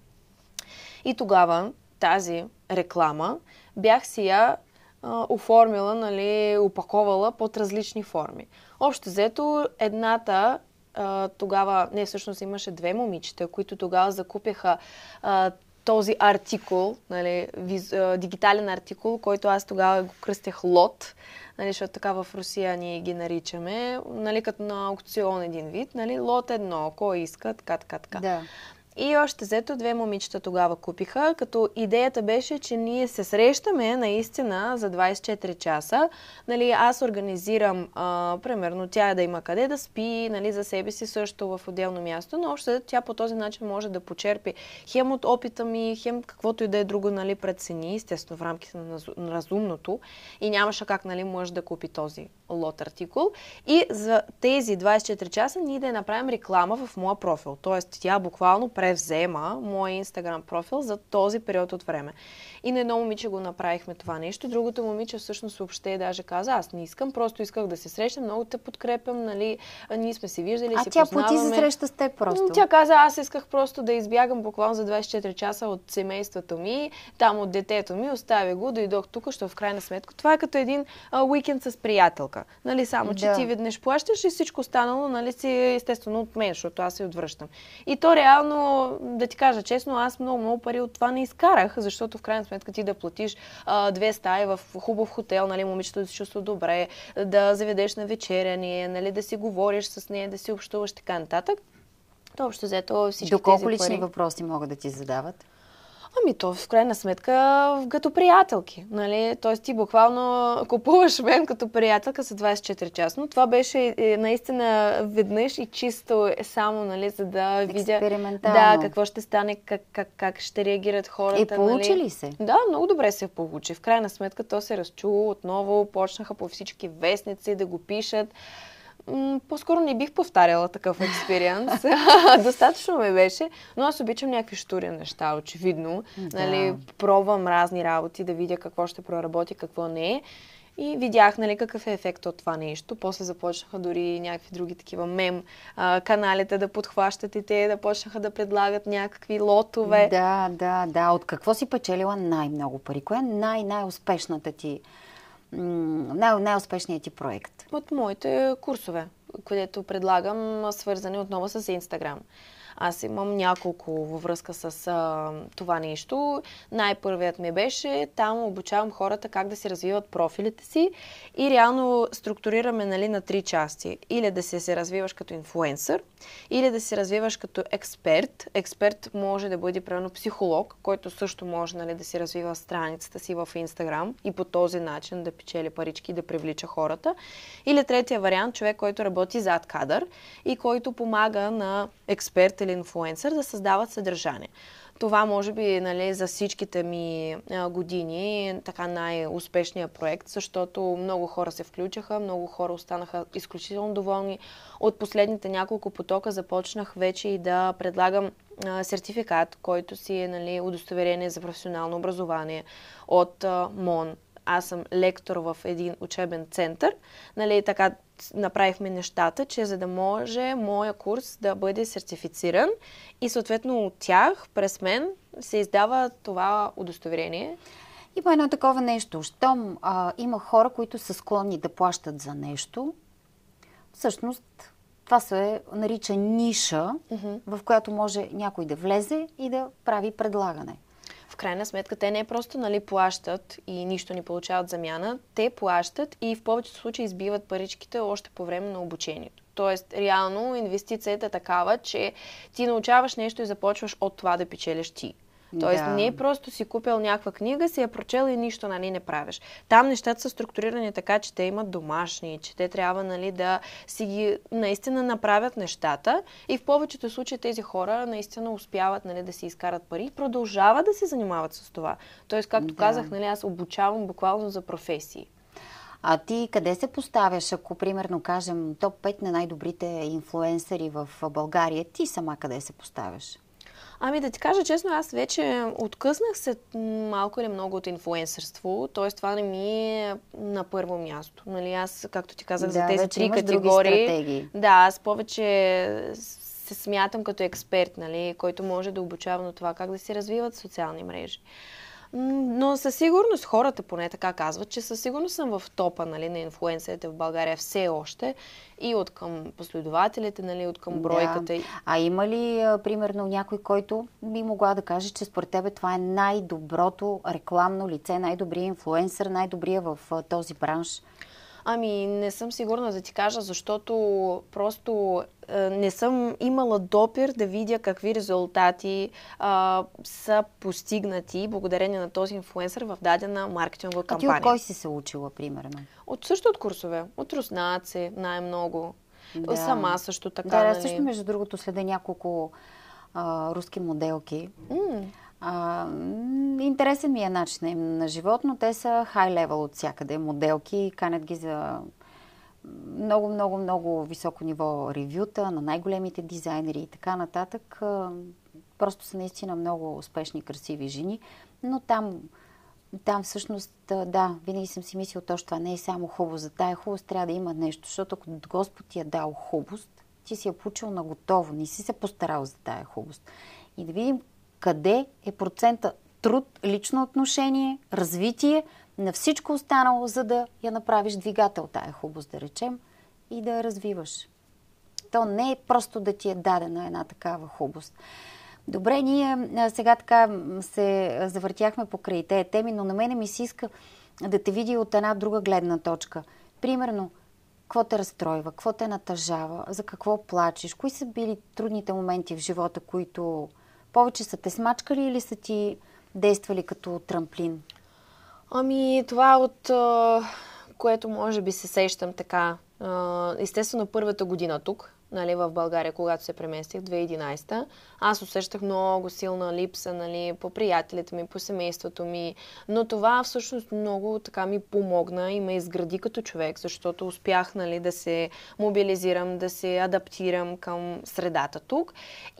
И тогава тази реклама бях си я а, оформила, нали, опаковала под различни форми. Общо взето, едната а, тогава, не, всъщност имаше две момичета, които тогава закупиха а, този артикул, нали, виз, а, дигитален артикул, който аз тогава го кръстях лот, нали, защото така в Русия ние ги наричаме, нали, като на аукцион един вид, нали, лот едно, кой иска, така, така, така. Да. И още взето две момичета тогава купиха, като идеята беше, че ние се срещаме наистина за двайсет и четири часа. Нали, аз организирам, а, примерно, тя да има къде да спи, нали, за себе си също в отделно място, но още взето тя по този начин може да почерпи хем от опита ми, хем каквото и да е друго, нали, прецени, естествено в рамките на разумното и нямаше как, нали, може да купи този лот артикул. И за тези двайсет и четири часа ние да направим реклама в моя профил. Тоест тя буквално превзема моя Инстаграм профил за този период от време. И на едно момиче го направихме това нещо. Другото момиче всъщност въобще даже каза, аз не искам, просто исках да се срещам, много те подкрепям, нали, ние сме се виждали, а си тя познаваме. плати за среща с теб просто. Тя каза, аз исках просто да избягам буквално за двайсет и четири часа от семейството ми, там от детето ми, оставя го, дойдох тук, защото в крайна сметка това е като един а, уикенд с приятелка. Нали, само, че да. ти веднъж плащаш и всичко останало, нали, си естествено от мен, защото аз се отвръщам. И то реално, да ти кажа честно, аз много, много пари от това не изкарах, защото в крайна сметка ти да платиш а, две стаи в хубав хотел, нали, момичето да се чувства добре, да заведеш на вечеряне, нали, да си говориш с нея, да си общуваш така нататък. То общо взето всички Доколко тези лични пари... въпроси могат да ти задават? Ами то в крайна сметка като приятелки, нали? Тоест ти буквално купуваш мен като приятелка за двайсет и четири часа. Но това беше е, наистина веднъж и чисто е само, нали, за да видя да, какво ще стане, как, как, как ще реагират хората. И получи нали? ли се? Да, много добре се получи. В крайна сметка то се разчу отново, почнаха по всички вестници да го пишат. По-скоро не бих повтаряла такъв експириенс. Достатъчно ме беше, но аз обичам някакви штури неща, очевидно. Да. Нали, пробвам разни работи, да видя какво ще проработи, какво не е. И видях, нали, какъв е ефект от това нещо. После започнаха дори някакви други такива мем а, каналите да подхващат и те да почнаха да предлагат някакви лотове. Да, да, да. От какво си печелила най-много пари? Коя е най-най-успешната ти Най- най-успешният ти проект? От моите курсове, където предлагам свързани отново с Инстаграм. Аз имам няколко във връзка с а, това нещо. Най-първият ми беше, там обучавам хората как да си развиват профилите си и реално структурираме, нали, на три части. Или да си се развиваш като инфлуенсър, или да се развиваш като експерт. Експерт може да бъде, примерно, психолог, който също може, нали, да си развива страницата си в Инстаграм и по този начин да печели парички и да привлича хората. Или третия вариант, човек, който работи зад кадър и който помага на експерт или инфлуенсър да създават съдържание. Това може би, нали, за всичките ми а, години е така най-успешният проект, защото много хора се включаха, много хора останаха изключително доволни. От последните няколко потока започнах вече и да предлагам а, сертификат, който си е, нали, удостоверение за професионално образование от а, МОН. Аз съм лектор в един учебен център. Нали, така направихме нещата, че за да може моя курс да бъде сертифициран и съответно от тях, през мен, се издава това удостоверение. Има едно такова нещо. Щом а, има хора, които са склонни да плащат за нещо, всъщност това се нарича ниша, mm-hmm. в която може някой да влезе и да прави предлагане. В крайна сметка, те не просто, нали, плащат и нищо не получават замяна, те плащат и в повечето случаи избиват паричките още по време на обучението. Тоест, реално инвестицията е такава, че ти научаваш нещо и започваш от това да печелиш ти. Тоест, да. Не просто си купил някаква книга, си я прочел и нищо, нали, не правиш. Там нещата са структурирани така, че те имат домашни, че те трябва, нали, да си ги наистина направят нещата и в повечето случаи тези хора наистина успяват, нали, да си изкарат пари и продължават да се занимават с това. Тоест, както да. казах, нали, аз обучавам буквално за професии. А ти къде се поставяш, ако примерно кажем топ пет на най-добрите инфлуенсъри в България? Ти сама къде се поставяш? Ами да ти кажа честно, аз вече откъснах се малко или много от инфлуенсърство, т.е. това не ми е на първо място. Нали, аз, както ти казах, да, за тези три категории, да, аз повече се смятам като експерт, нали, който може да обучава на това как да се развиват социални мрежи. Но със сигурност хората поне така казват, че със сигурност съм в топа, нали, на инфлуенсърите в България все още и от към последователите, нали, от към бройката. Да. А има ли, а, примерно, някой, който би могла да каже, че според тебе това е най-доброто рекламно лице, най-добрият инфлуенсър, най-добрият в а, този бранш? Ами, не съм сигурна да ти кажа, защото просто е, не съм имала допир да видя какви резултати е, са постигнати благодарение на този инфлуенсър в дадена маркетингова кампания. А ти от кой си се учила, примерно? От също от курсове. От руснаци, най-много. Да. Сама също така. Да, нали? Да, също между другото следя няколко а, руски моделки. Mm. А, интересен ми е начин на живот, но те са хай-левел от всякъде моделки, канят ги за много, много, много високо ниво ревюта на най-големите дизайнери и така нататък. Просто са наистина много успешни, красиви жени, но там, там всъщност, да, винаги съм си мислила, точно това не е само хубаво. За тая хубост трябва да има нещо, защото ако Господ ти е дал хубост, ти си я получил на готово, не си се постарал за тая хубост. И да видим къде е процента труд, лично отношение, развитие на всичко останало, за да я направиш двигател тая хубост, да речем, и да я развиваш. То не е просто да ти е дадена една такава хубост. Добре, ние сега така се завъртяхме покрай тези теми, но на мене ми се иска да те види от една друга гледна точка. Примерно, какво те разстройва, какво те натъжава, за какво плачеш, кои са били трудните моменти в живота, които повече са те смачкали или са ти действа ли като трамплин? Ами, това от а, което може би се сещам така. А, естествено, първата година тук, нали, в България, когато се преместих, две хиляди и единадесета, аз усещах много силна липса, нали, по приятелите ми, по семейството ми, но това всъщност много така ми помогна и ме изгради като човек, защото успях, нали, да се мобилизирам, да се адаптирам към средата тук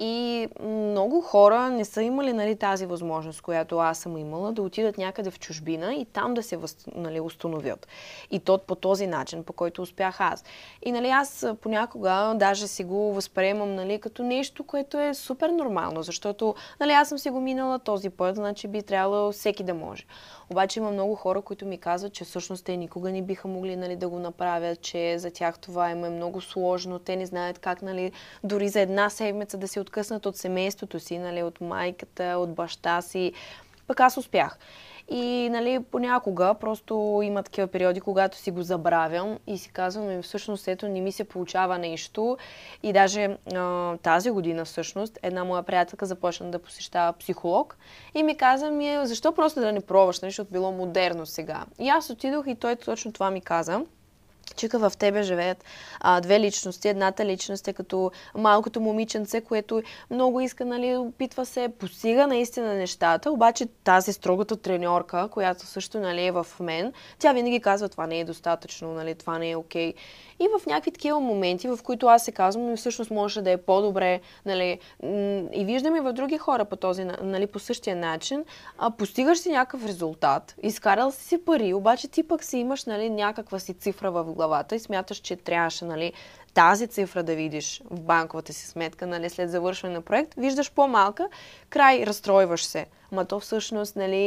и много хора не са имали, нали, тази възможност, която аз съм имала, да отидат някъде в чужбина и там да се, нали, установят. И то по този начин, по който успях аз. И, нали, аз понякога даже си го възприемам, нали, като нещо, което е супер нормално, защото, нали, аз съм си го минала този път, значи би трябвало всеки да може. Обаче има много хора, които ми казват, че всъщност те никога не биха могли, нали, да го направят, че за тях това им е много сложно, те не знаят как, нали, дори за една седмица да се откъснат от семейството си, нали, от майката, от баща си. Пък аз успях. И, нали, понякога просто има такива периоди, когато си го забравям и си казвам, всъщност ето не ми се получава нещо. И даже а, тази година всъщност една моя приятелка започна да посещава психолог и ми каза, ми, защо просто да не пробваш, защото било модерно сега. И аз отидох и той точно това ми каза. Чика, в тебе живеят а, две личности. Едната личност е като малкото момиченце, което много иска, нали, опитва се, постига наистина нещата, обаче тази строгата треньорка, която също, нали, е в мен, тя винаги казва, това не е достатъчно, нали, това не е окей. И в някакви такива моменти, в които аз се казвам, но всъщност може да е по-добре, нали, и виждам и в други хора по този, нали, по същия начин, а, постигаш си някакъв резултат, изкарал си си пари, обаче ти пък си имаш, нали, някаква си цифра в главата и смяташ, че трябваше, нали, тази цифра да видиш в банковата си сметка, нали, след завършване на проект, виждаш по-малка, край, разстройваш се. Ма то всъщност, нали,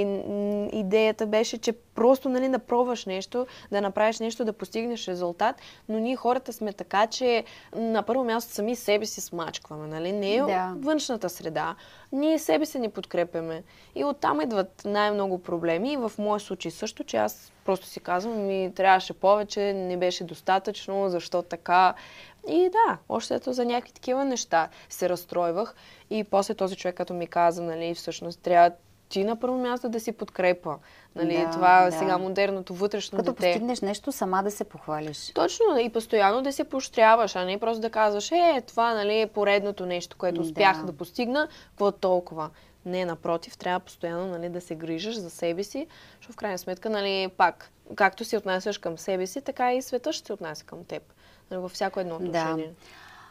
идеята беше, че просто, нали, да пробваш нещо, да направиш нещо, да постигнеш резултат, но ние хората сме така, че на първо място сами себе си смачкваме, нали, не е да. Външната среда. Ние себе си не подкрепяме. И оттам идват най-много проблеми и в моя случай също, че аз просто си казвам, ми трябваше повече, не беше достатъчно, защо така. И да, още ето за някакви такива неща се разстройвах и после този човек, като ми каза, нали, всъщност трябва ти на първо място да си подкрепа. Нали, да, това да. Сега модерното вътрешно като дете. Като постигнеш нещо, сама да се похвалиш. Точно, и постоянно да се поощряваш, а не просто да казваш, е, това, нали, е поредното нещо, което успях да, да постигна, какво толкова. Не, напротив, трябва постоянно, нали, да се грижиш за себе си, защото в крайна сметка, нали, пак, както се отнасяш към себе си, така и света ще се отнася към теб. Нали, във всяко едно отношение. Да.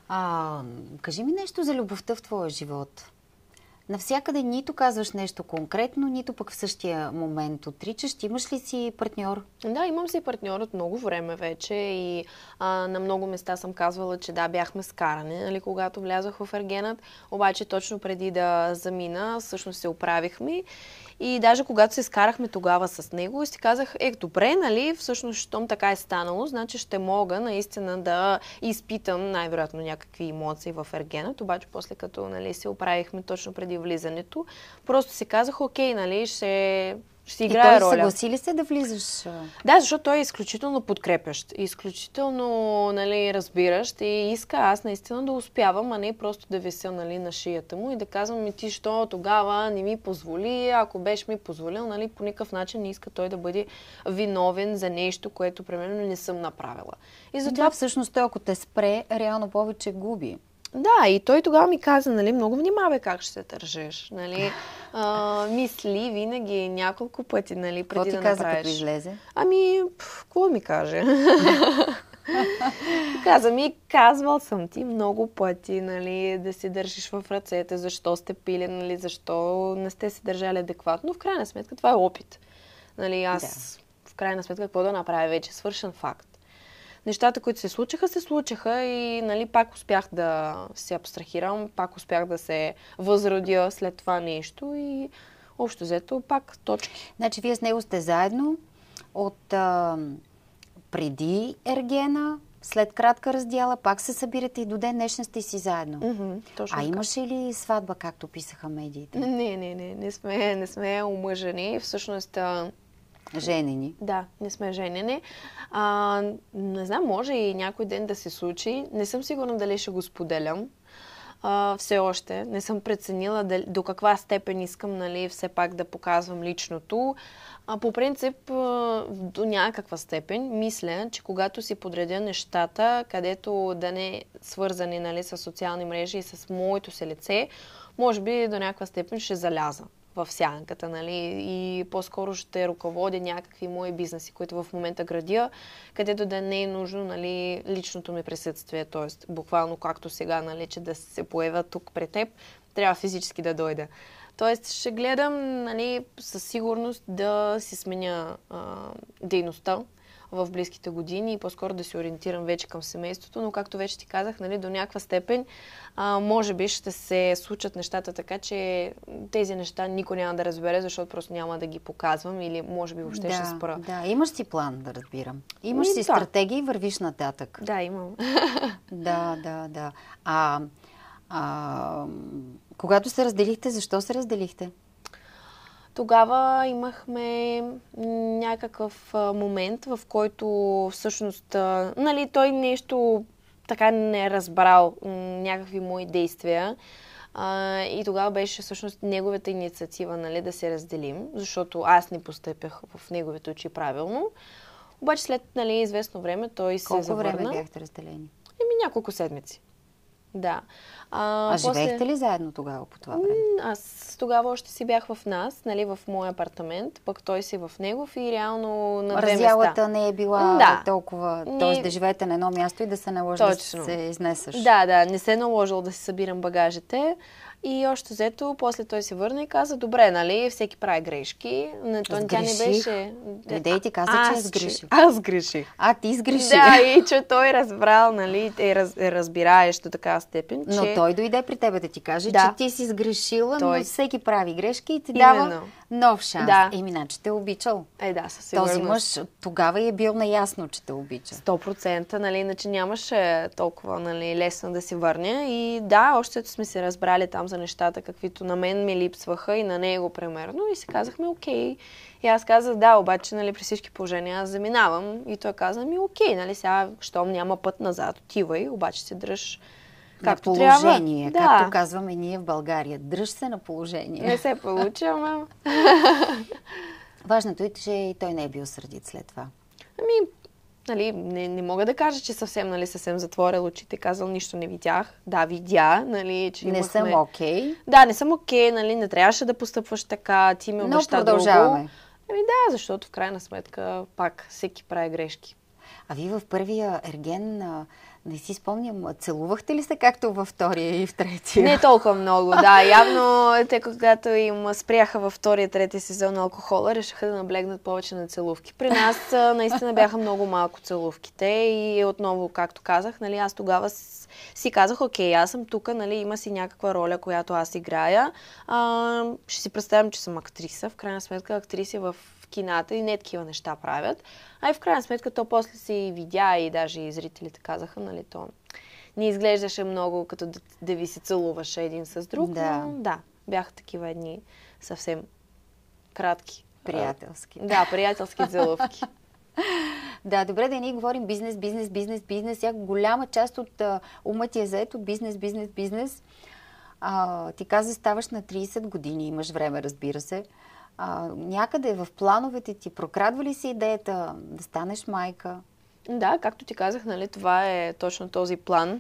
А, кажи ми нещо за любовта в твоя живот. Навсякъде нито казваш нещо конкретно, нито пък в същия момент отричаш. Имаш ли си партньор? Да, имам си партньор от много време вече и а, на много места съм казвала, че да, бяхме скарани, нали, когато влязох в Ергенът, обаче точно преди да замина, всъщност се оправихме. И даже когато се скарахме тогава с него, си казах, е, добре, нали, всъщност, щом така е станало, значи ще мога наистина да изпитам най-вероятно някакви емоции в Ергенът, обаче после като, нали, се оправихме точно преди влизането, просто си казах, окей, нали, ще... ще си играе роля. И той съгласи ли се да влизаш? Да, защото той е изключително подкрепящ, изключително, нали, разбиращ и иска аз наистина да успявам, а не просто да вися, нали, на шията му и да казвам, ми ти що тогава не ми позволи, ако беше ми позволил, нали, по никакъв начин не иска той да бъде виновен за нещо, което примерно не съм направила. И затова да, всъщност той, ако те спре, реално повече губи. Да, и той тогава ми каза, нали, много внимавай как ще се държиш, нали, а, мисли винаги няколко пъти, нали, преди да направиш. Какво ти каза, като излезе? Ами, какво ми каже? Каза ми, казвал съм ти много пъти, нали, да си държиш в ръцете, защо сте пили, нали, защо не сте се държали адекватно. В крайна сметка това е опит. Нали, аз да. В крайна сметка какво да направя вече? Свършен факт. Нещата, които се случиха, се случиха и, нали, пак успях да се абстрахирам, пак успях да се възродя след това нещо и общо взето пак точки. Значи вие с него сте заедно от а, преди Ергена, след кратка раздяла, пак се събирате и до ден днешен сте си заедно. Mm-hmm, точно а така. Имаше ли сватба, както писаха медиите? Не, не, не, не сме, не сме омъжени. Всъщност... Женени. Да, не сме женени. А, не знам, може и някой ден да се случи. Не съм сигурна дали ще го споделям. А, все още не съм преценила дали, до каква степен искам, нали, все пак да показвам личното. А, по принцип, а, до някаква степен, мисля, че когато си подредя нещата, където да не е свързани, нали, с социални мрежи и с моето си лице, може би до някаква степен ще заляза в сянката, нали, и по-скоро ще ръководя някакви мои бизнеси, които в момента градя, където да не е нужно, нали, личното ми присъствие, т.е. буквално както сега, нали, че да се появя тук пред теб, трябва физически да дойда. Тоест ще гледам, нали, със сигурност да си сменя а, дейността в близките години и по-скоро да се ориентирам вече към семейството, но както вече ти казах, нали, до някаква степен а, може би ще се случат нещата така, че тези неща никой няма да разбере, защото просто няма да ги показвам или може би въобще да, ще спра. Да, имаш си план, да разбирам. Имаш И, си да. стратегия и вървиш нататък. Да, имам. Да, да, да. А, а когато се разделихте, защо се разделихте? Тогава имахме някакъв а, момент, в който всъщност, а, нали, той нещо така не е разбрал м, някакви мои действия. А, и тогава беше всъщност неговата инициатива, нали, да се разделим, защото аз не постъпях в неговите очи правилно. Обаче след, нали, известно време той се Колко завърна. време бяхте разделени? Еми няколко седмици. Да. А, а после... живеехте ли заедно тогава по това време? Аз тогава още си бях в нас, нали, в моя апартамент, пък той си в негов и реално на две места. Разялата не е била да. толкова, Не... т.е. да живеете на едно място и да се наложи да се изнесеш. Да, да, не се е наложило да си събирам багажите. И още взето, после той се върна и каза, добре, нали, всеки прави грешки. То, тя не беше... Дей ти каза, че е сгрешил. Аз сгреших. А, ти сгреши. Да, и че той разбрал, нали, е, раз, е разбираеш до така степен, че... Но той дойде при тебе да ти каже, да. че ти си сгрешила, той... но всеки прави грешки и ти Именно. дава нов шанс. Да. Еми, иначе те обичал. Е, да, със сигурност. Този мъж тогава е бил наясно, че те обича. сто процента, нали, иначе нямаше толкова, нали, лесно да си върня. И да, още сме се разбрали там за нещата, каквито на мен ми липсваха и на него, примерно. И си казахме, окей. И аз казах, да, обаче, нали, при всички положения аз заминавам. И той каза, ми, окей, нали, сега, щом няма път назад, отивай, обаче се дръж както на положение, трябва. както да. казваме ние в България. Дръж се на положение. Не се получи, ама... Важното е, че и той не е бил сърдит след това. Ами, нали, не, не мога да кажа, че съвсем, нали, съвсем затворил очите, казал, нищо не видях. Да, видя, нали, че не имахме... съм окей. Okay. Да, не съм окей, okay, нали, не трябваше да постъпваш така, ти ми обеща друго. Но продължаваме. Ами да, защото в крайна сметка пак всеки прави грешки. А вие в първия ерген, не си спомням, целувахте ли се както във втория и в третия? Не толкова много, да. Явно те, когато им спряха във втория и третия сезон на алкохола, решиха да наблегнат повече на целувки. При нас наистина бяха много малко целувките и отново, както казах, нали, аз тогава си казах, окей, аз съм тук, нали, има си някаква роля, която аз играя. А, ще си представям, че съм актриса. В крайна сметка актриси в кината и не такива неща правят. А и в крайна сметка то после си видя и даже и зрителите казаха, нали, то не изглеждаше много като да, да ви се целуваше един с друг, да. но да, бяха такива едни съвсем кратки. Приятелски. Да, приятелски целувки. Да, добре, да ние говорим бизнес, бизнес, бизнес, бизнес. Сега голяма част от а, ума ти е заето бизнес, бизнес, бизнес. А, ти каза, ставаш на трийсет години, имаш време, разбира се. А, някъде в плановете ти прокрадва ли си идеята да станеш майка? Да, както ти казах, нали, това е точно този план,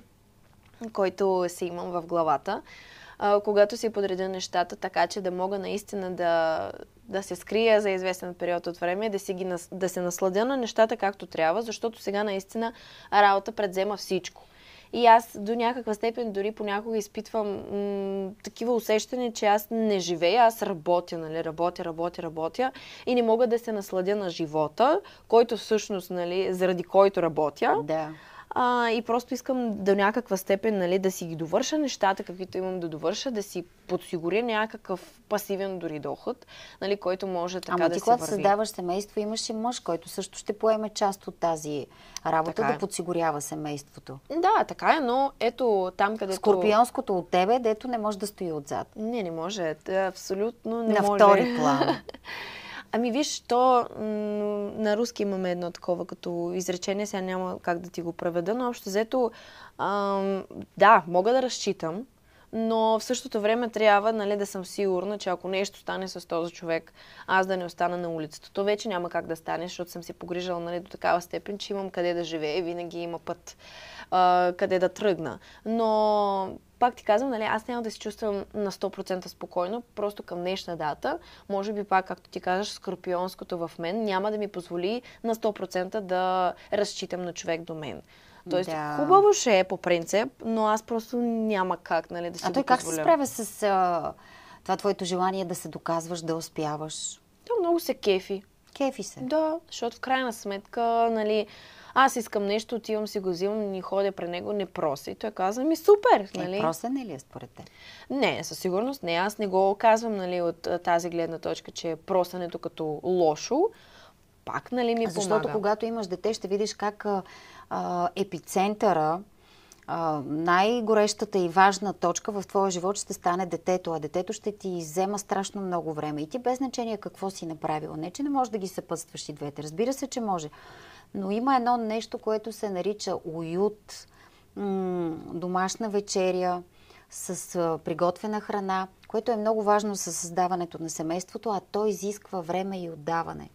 който си имам в главата. А, когато си подредя нещата така, че да мога наистина да, да се скрия за известен период от време, да, си ги, да се насладя на нещата както трябва, защото сега наистина работа предзема всичко. И аз до някаква степен дори понякога изпитвам м- такива усещания, че аз не живея, аз работя, нали, работя, работя, работя и не мога да се насладя на живота, който всъщност, нали, заради който работя. Да. А, и просто искам до някаква степен, нали, да си ги довърша нещата, каквито имам да довърша, да си подсигуря някакъв пасивен дори доход, нали, който може така Ама да ти, се когато върви. създаваш семейство, имаш и мъж, който също ще поеме част от тази работа, така да е. подсигурява семейството. Да, така е, но ето там, където... Скорпионското от тебе, дето не може да стои отзад. Не, не може. Абсолютно не На може. На втори план. Ами виж, то м- на руски имаме едно такова като изречение, сега няма как да ти го преведа, но общо взето, ам, да, мога да разчитам, но в същото време трябва, нали, да съм сигурна, че ако нещо стане с този човек, аз да не остана на улицата. То вече няма как да стане, защото съм се погрижала, нали, до такава степен, че имам къде да живея и винаги има път а, къде да тръгна. Но пак ти казвам, нали, аз няма да се чувствам на сто процента спокойно, просто към днешна дата. Може би пак, както ти казваш, скорпионското в мен няма да ми позволи на сто процента да разчитам на човек до мен. Тоест, Да. хубаво ще е по принцип, но аз просто няма как, нали, да си А го той как се позволя. справя с а, това твоето желание да се доказваш, да успяваш? То много се кефи. Кефи се. Да, защото в крайна сметка, нали, аз искам нещо, отивам си го взимам, ни ходя при него, не прося. И той казва, ми супер, нали? Е, просен ли е според те? Не, със сигурност не. Аз не го казвам, нали, от а, тази гледна точка, че е просенето като лошо. Пак, нали, ми Защото помага. когато имаш дете, ще видиш как а, а, епицентъра, а, най-горещата и важна точка в твоя живот ще стане детето, а детето ще ти взема страшно много време. И ти без значение какво си направила. Не, че не можеш да ги съпътстваш и двете. Разбира се, че може. Но има едно нещо, което се нарича уют, м- домашна вечеря с а, приготвена храна, което е много важно за създаването на семейството, а то изисква време и отдаване.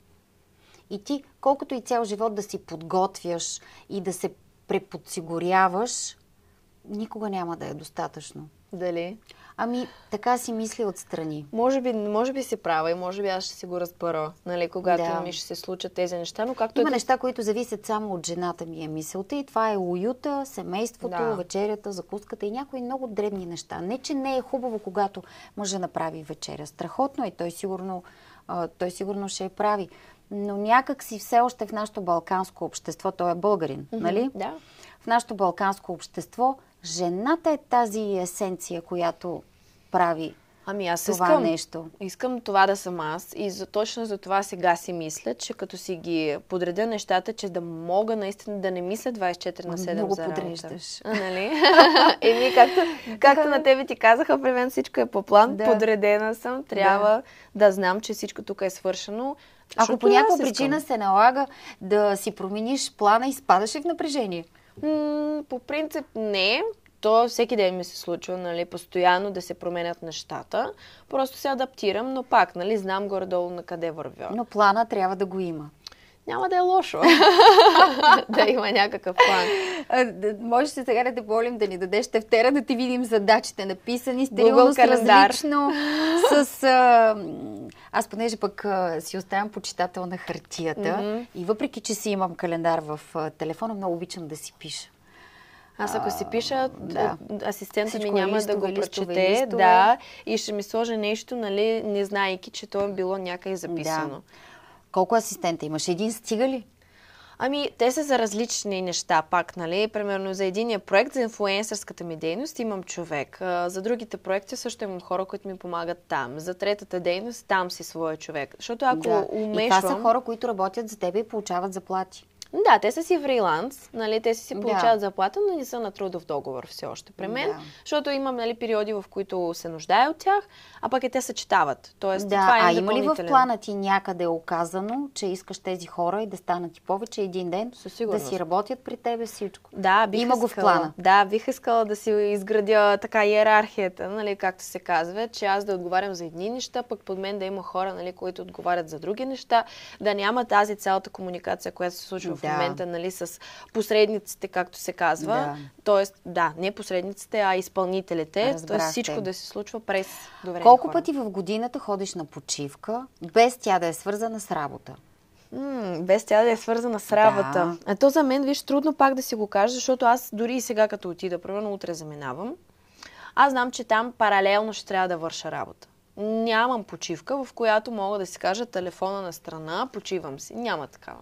И ти, колкото и цял живот да си подготвяш и да се преподсигуряваш, никога няма да е достатъчно. Дали? Ами, така си мисли отстрани. Може би, може би си права и може би аз ще си го разбера, нали, когато Да. ми ще се случат тези неща, но както Има е... неща, които зависят само от жената ми е мисълта и това е уюта, семейството, Да. вечерята, закуската и някои много дребни неща. Не, че не е хубаво, когато мъжа направи вечеря. Страхотно е, той сигурно, а, той сигурно ще я прави. Но някак си все още в нашето балканско общество, той е българин, Мгм, нали? Да. В нашето балканско общество жената е тази есенция, която прави Ами аз това искам, нещо. искам това да съм аз и за, точно за това сега си мисля, че като си ги подредя нещата, че да мога наистина да не мисля двайсет и четири на седем Много за работа. подреждаш. А, нали? Еми, както, както на тебе ти казаха, при мен всичко е по план, Да. подредена съм, трябва да знам, че всичко тук е свършено. Ако защото по някаква аз искам. причина се налага да си промениш плана, изпадаш ли в напрежение? М, по принцип не. То всеки ден ми се случва, нали, постоянно да се променят нещата. Просто се адаптирам, но пак, нали, знам горе-долу на къде вървя. Но плана трябва да го има. Няма да е лошо да има някакъв план. А, да, може се сега да те молим да ни дадеш тефтера, да ти видим задачите написани, Google стерилно, с календар. различно, с... А, м, аз понеже пък а, си оставям почитател на хартията Мгм. и въпреки, че си имам календар в а, телефона, много обичам да си пиша. Аз ако си пиша, да. асистента Всичко ми е няма листове, да го листове, прочете, листове. да, и ще ми сложи нещо, нали, не знаейки, че то е било някъде записано. Да. Колко асистента имаш? Един стига ли? Ами, те са за различни неща пак, нали? Примерно за единия проект, за инфлуенсърската ми дейност имам човек. А, за другите проекти също имам хора, които ми помагат там. За третата дейност там си своя човек. Защото ако Да. умешвам... И това са хора, които работят за теб и получават заплати. Да, те са си фриланс, нали, те си си Да. получават заплата, но не са на трудов договор все още при мен, Да. защото имам, нали, периоди, в които се нуждая от тях, а пък и те съчетават. Тоест, Да, това е а има ли в допълнителен. плана ти някъде оказано, че искаш тези хора и да станат ти повече един ден, Със да сигурност. си работят при тебе всичко? Да, бих Има го в искала, плана. Да, бих искала да си изградя така иерархията, нали, както се казва, че аз да отговарям за едни неща, пък под мен да има хора, нали, които отговарят за други неща, да няма тази цялата комуникация, която се случва в Да. момента, нали, с посредниците, както се казва. Да. Тоест, да, не посредниците, а изпълнителите. Разбрах Тоест те. всичко да се случва през доверени Колко хора. пъти в годината ходиш на почивка, без тя да е свързана с работа? М, без тя да е свързана с работа. Да. А то за мен, виж, трудно пак да си го кажа, защото аз дори и сега като отида, примерно утре заминавам, аз знам, че там паралелно ще трябва да върша работа. Нямам почивка, в която мога да си кажа телефона на страна, почивам си. Няма такава.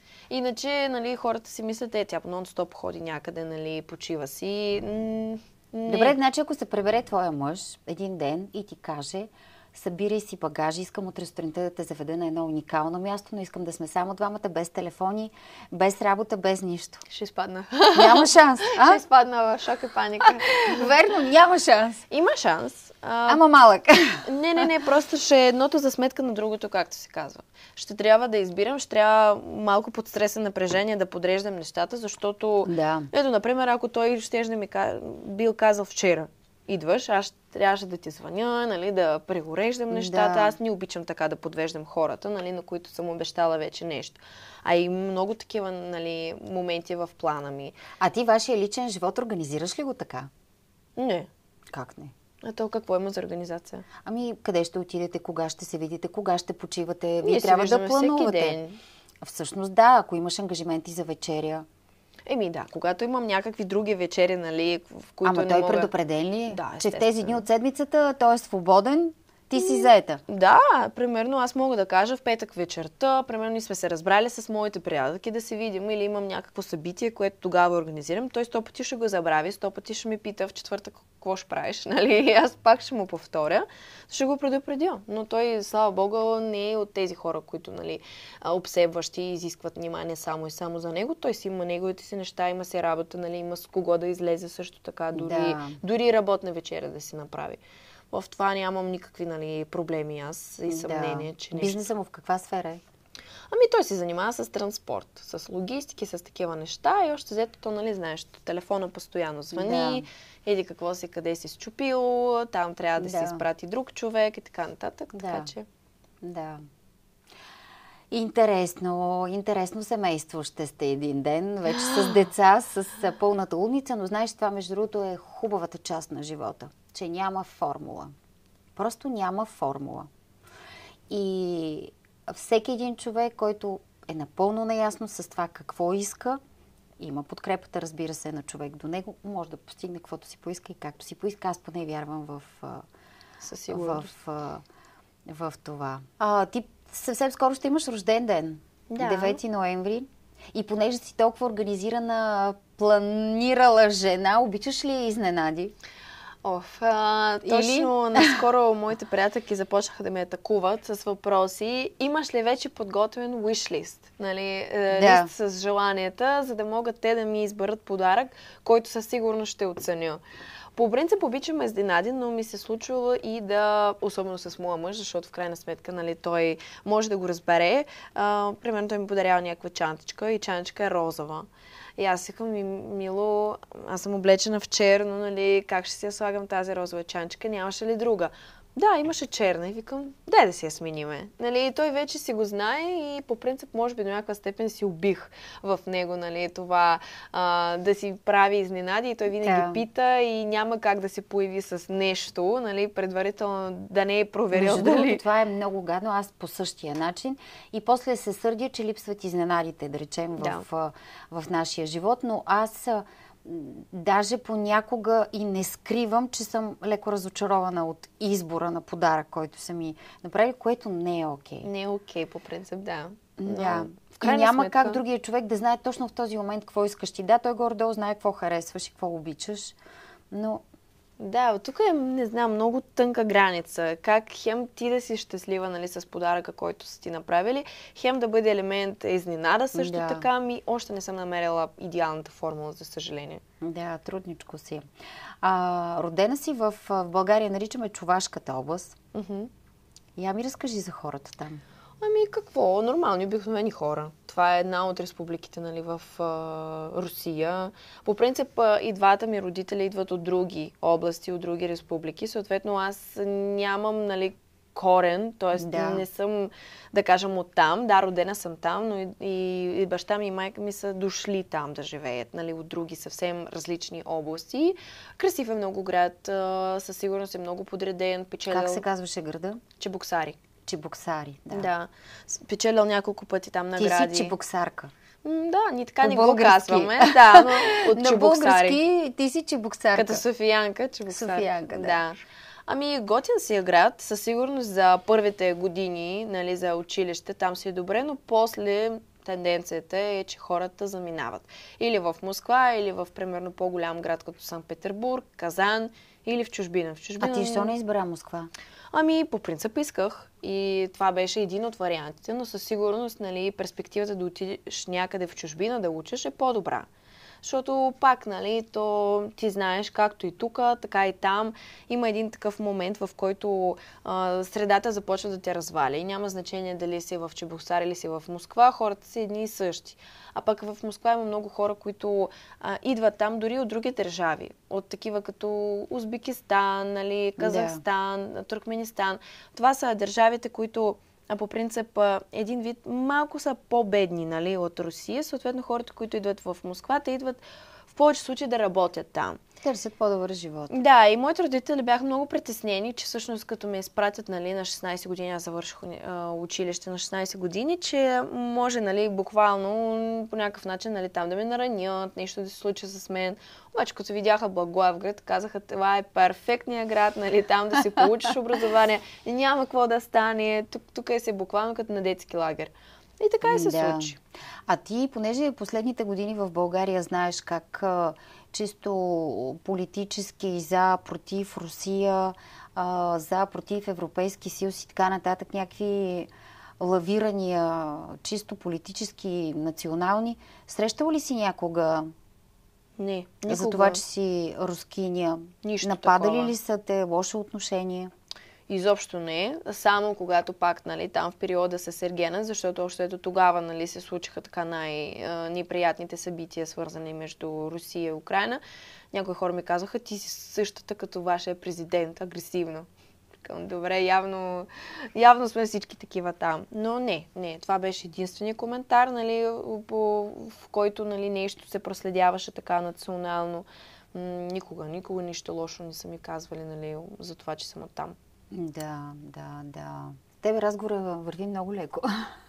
Иначе, нали, хората си мислят, е, тя нон-стоп ходи някъде, нали, почива си. М, не. Добре, значи ако се пребере твоя мъж един ден и ти каже, събирай си багажи, искам утре сутринта да те заведа на едно уникално място, но искам да сме само двамата, без телефони, без работа, без нищо. Ще изпадна. Няма шанс. Ще А? изпадна в шок и паника. Верно, няма шанс. Има шанс. А, Ама малък. Не, не, не, просто ще е едното за сметка на другото, както се казва. Ще трябва да избирам, ще трябва малко под стреса напрежение да подреждам нещата, защото, Да. ето, например, ако той ще да ми ка- бил казал вчера, идваш, аз трябваше да ти звъня, нали, да прегореждам нещата. Да. Аз не обичам така да подвеждам хората, нали, на които съм обещала вече нещо. А и много такива, нали, моменти в плана ми. А ти вашия личен живот организираш ли го така? Не. Как не? А то какво има за организация? Ами, къде ще отидете, кога ще се видите, кога ще почивате? Вие Ние се трябва да виждаме всеки планувате. ден. Всъщност да, ако имаш ангажименти за вечеря. Еми да, когато имам някакви други вечери, нали, в които Ама не той мога... предупреден ли е? Да, че в тези естествено. дни от седмицата той е свободен, ти си заета. Да, примерно аз мога да кажа в петък вечерта, примерно ние сме се разбрали с моите приятелки да се видим или имам някакво събитие, което тогава организирам. Той сто пъти ще го забрави, сто пъти ще ми пита в четвъртък какво ще правиш, нали? Аз пак ще му повторя, ще го предупредя. Но той, слава Богу, не е от тези хора, които, нали, обсебващи и изискват внимание само и само за него. Той си има неговите си неща, има си работа, нали, има с кого да излезе също така, дори, Да. дори работна вечеря да си направи. В това нямам никакви, нали, проблеми аз и съмнение, Да. че нещо... Бизнеса му в каква сфера е? Ами той се занимава с транспорт, с логистики, с такива неща и още взето то, нали, знаеш, телефона постоянно звъни, еди какво си, къде си счупил, там трябва да, Да. си изпрати друг човек и така нататък, Да. така че... Да. Интересно, интересно семейство ще сте един ден, вече с деца, с а, пълната лудница, но знаеш, това между другото е хубавата част на живота, че няма формула. Просто няма формула. И всеки един човек, който е напълно наясно с това какво иска, има подкрепата, разбира се, на човек до него, може да постигне каквото си поиска и както си поиска. Аз поне вярвам в, а, Със в, сигурност. а, в това. А, ти съвсем скоро ще имаш рожден ден. Да. девети ноември. И понеже си толкова организирана, планирала жена, обичаш ли изненади? Оф, а, точно наскоро моите приятелки започнаха да ме атакуват с въпроси. Имаш ли вече подготвен wish list? Нали, е, Да. лист с желанията, за да могат те да ми изберат подарък, който със сигурност ще оценя. По принцип обичам изненади, но ми се случва и да, особено с моя мъж, защото в крайна сметка, нали, той може да го разбере. А, примерно той ми подарява някаква чантичка и чантичка е розова. И аз си казвам, ми, мило, аз съм облечена в черно, нали, как ще си я слагам тази розова чанчика, нямаше ли друга? Да, имаше черна и викам, дай да си я смениме. Нали, и той вече си го знае и по принцип, може би до някаква степен си убих в него, нали, това а, да си прави изненади и той винаги Да. пита и няма как да се появи с нещо, нали, предварително да не е проверил Между дали... другото, това е много гадно, аз по същия начин. И после се сърдя, че липсват изненадите, да речем, в, Да. в, в нашия живот. Но аз а, м, даже понякога и не скривам, че съм леко разочарована от избора на подарък, който са ми направили, което не е окей. Не е окей, по принцип, да. Да. Но, в И крайна няма сметка... как другия човек да знае точно в този момент какво искаш ти. Да, той горе-долу знае какво харесваш и какво обичаш, но Да, тук е, не знам, много тънка граница. Как хем ти да си щастлива, нали, с подаръка, който са ти направили, хем да бъде елемент изненада също Да. така, ми още не съм намерила идеалната формула, за съжаление. да, трудничко си. А, родена си в, в България, наричаме Чувашката област. Мгм. Я ми разкажи за хората там. Ами какво? Нормални, обикновени хора. Това е една от республиките, нали, в а, Русия. По принцип а, и двата ми родители идват от други области, от други республики. Съответно аз нямам, нали, корен, т.е. Да. не съм, да кажем, от там. Да, родена съм там, но и, и, и баща ми и майка ми са дошли там да живеят, нали, от други съвсем различни области. Красив е много град, а, със сигурност е много подреден, печелил Как се казваше града? Чебоксари. Чебоксари. Да. Да. С- Печелил няколко пъти там Ти награди. си чебоксарка. М, Да, ни така По не го български. казваме. Да, но от На Чебоксари. български ти си чебоксарка. Като Софиянка, Чебоксари. Софиянка, да. да. Ами, готин си е град, със сигурност за първите години, нали, за училище, там си е добре, но после тенденцията е, че хората заминават. Или в Москва, или в, примерно, по-голям град, като Санкт-Петербург, Казан, или в чужбина. В чужбина... А ти защо не избра Москва? Ами, по принцип исках и това беше един от вариантите, но със сигурност, нали, перспективата да отидеш някъде в чужбина да учиш е по-добра. защото пак, нали, то ти знаеш, както и тук, така и там, има един такъв момент, в който а, средата започва да те разваля и няма значение дали си в Чебоксар или си в Москва, хората са едни и същи. А пък в Москва има много хора, които а, идват там дори от други държави, от такива като Узбекистан, нали, Казахстан, да. Туркменистан. Това са държавите, които а по принцип един вид малко са по-бедни, нали, от Русия. Съответно хората, които идват в Москва, те идват в повече случаи да работят там. Търсят по-добър живот. Да, и моите родители бяха много притеснени, че всъщност като ме изпратят, нали, на шестнайсет години, аз завърших а, училище на шестнайсет години, че може, нали, буквално по някакъв начин, нали, там да ме наранят, нещо да се случи с мен. Обаче като видяха Благоевград, казаха, това е перфектният град, нали, там да си получиш образование и няма какво да стане. Тук, тук е си буквално като на детски лагер. И така и се да. случи. А ти, понеже последните години в България знаеш как а, чисто политически за, против Русия, а, за, против Европейски съюз и така нататък, някакви лавирания, чисто политически, национални, срещала ли си някога Не, никога. За това, че си рускиня? Нищо Нападали такова. ли са те, лошо отношение? Изобщо не. Само когато пак, нали, там в периода с Ергена, защото още ето тогава, нали, се случиха така най-неприятните събития, свързани между Русия и Украйна. Някои хора ми казаха, ти си същата като вашия президент, агресивно. Добре, явно, явно сме всички такива там. Но не, не. Това беше единственият коментар, нали, по, в който, нали, нещо се проследяваше така национално. М- никога, никога нищо лошо не са ми казвали, нали, за това, че съм оттам. Да, да, да. С тебе разговора върви много леко.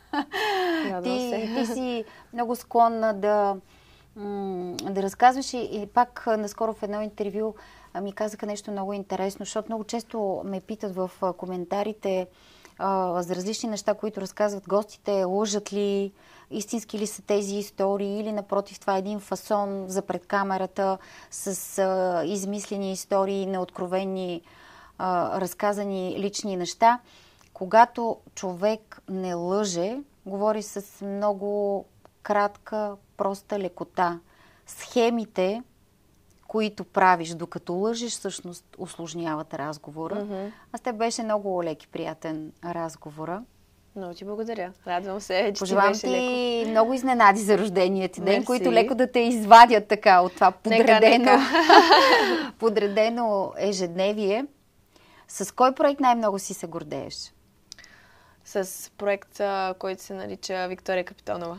ти, ти си много склонна да, м- да разказваш и, и пак наскоро в едно интервю ми казаха нещо много интересно, защото много често ме питат в коментарите а, за различни неща, които разказват гостите, лъжат ли, истински ли са тези истории или напротив това е един фасон за пред камерата с а, измислени истории, неоткровени а, разказани лични неща. Когато човек не лъже, говори с много кратка, проста лекота. Схемите, които правиш докато лъжиш, всъщност усложняват разговора. Mm-hmm. А с теб беше много лек и приятен разговора. Много ти благодаря. Радвам се, че Пожелавам ти беше леко. ти много изненади за рождения ти ден, Мерси. които леко да те извадят така от това подредено, нека, нека. подредено ежедневие. С кой проект най-много си се гордееш? С проект, който се нарича Виктория Капитонова.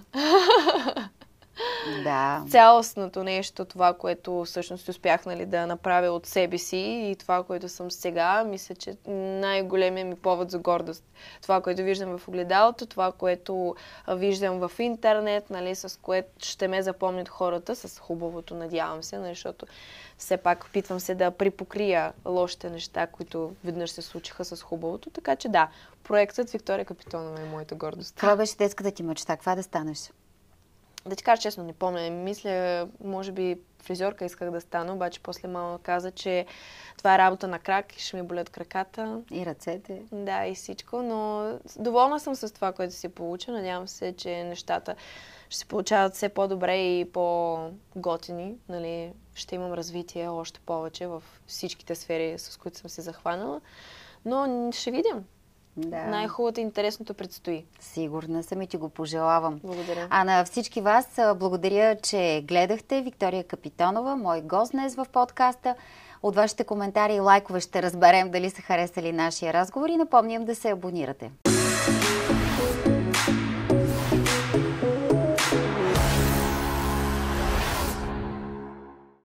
Да. Цялостното нещо, това, което всъщност успях, нали, да направя от себе си и това, което съм сега, мисля, че най-големият ми повод за гордост. Това, което виждам в огледалото, това, което виждам в интернет, нали, с което ще ме запомнят хората, с хубавото, надявам се, нали, защото все пак опитвам се да припокрия лошите неща, които веднъж се случиха с хубавото. Така че да, проектът Виктория Капитонова е моята гордост. Това беше детската ти мечта. Каква да станеш? Да ти кажа честно, не помня. Мисля, може би фризьорка исках да стана, обаче после мама каза, че това е работа на крак и ще ми болят краката. И ръцете. Да, и всичко, но доволна съм с това, което си получа. Надявам се, че нещата ще се получават все по-добре и по-готини. Нали? Ще имам развитие още повече в всичките сфери, с които съм се захванала. Но ще видим. Да. Най-хубавото и интересното предстои. Сигурна съм и ти го пожелавам. Благодаря. А на всички вас благодаря, че гледахте. Виктория Капитонова, мой гост днес в подкаста. От вашите коментари и лайкове ще разберем дали са харесали нашия разговор и напомням да се абонирате.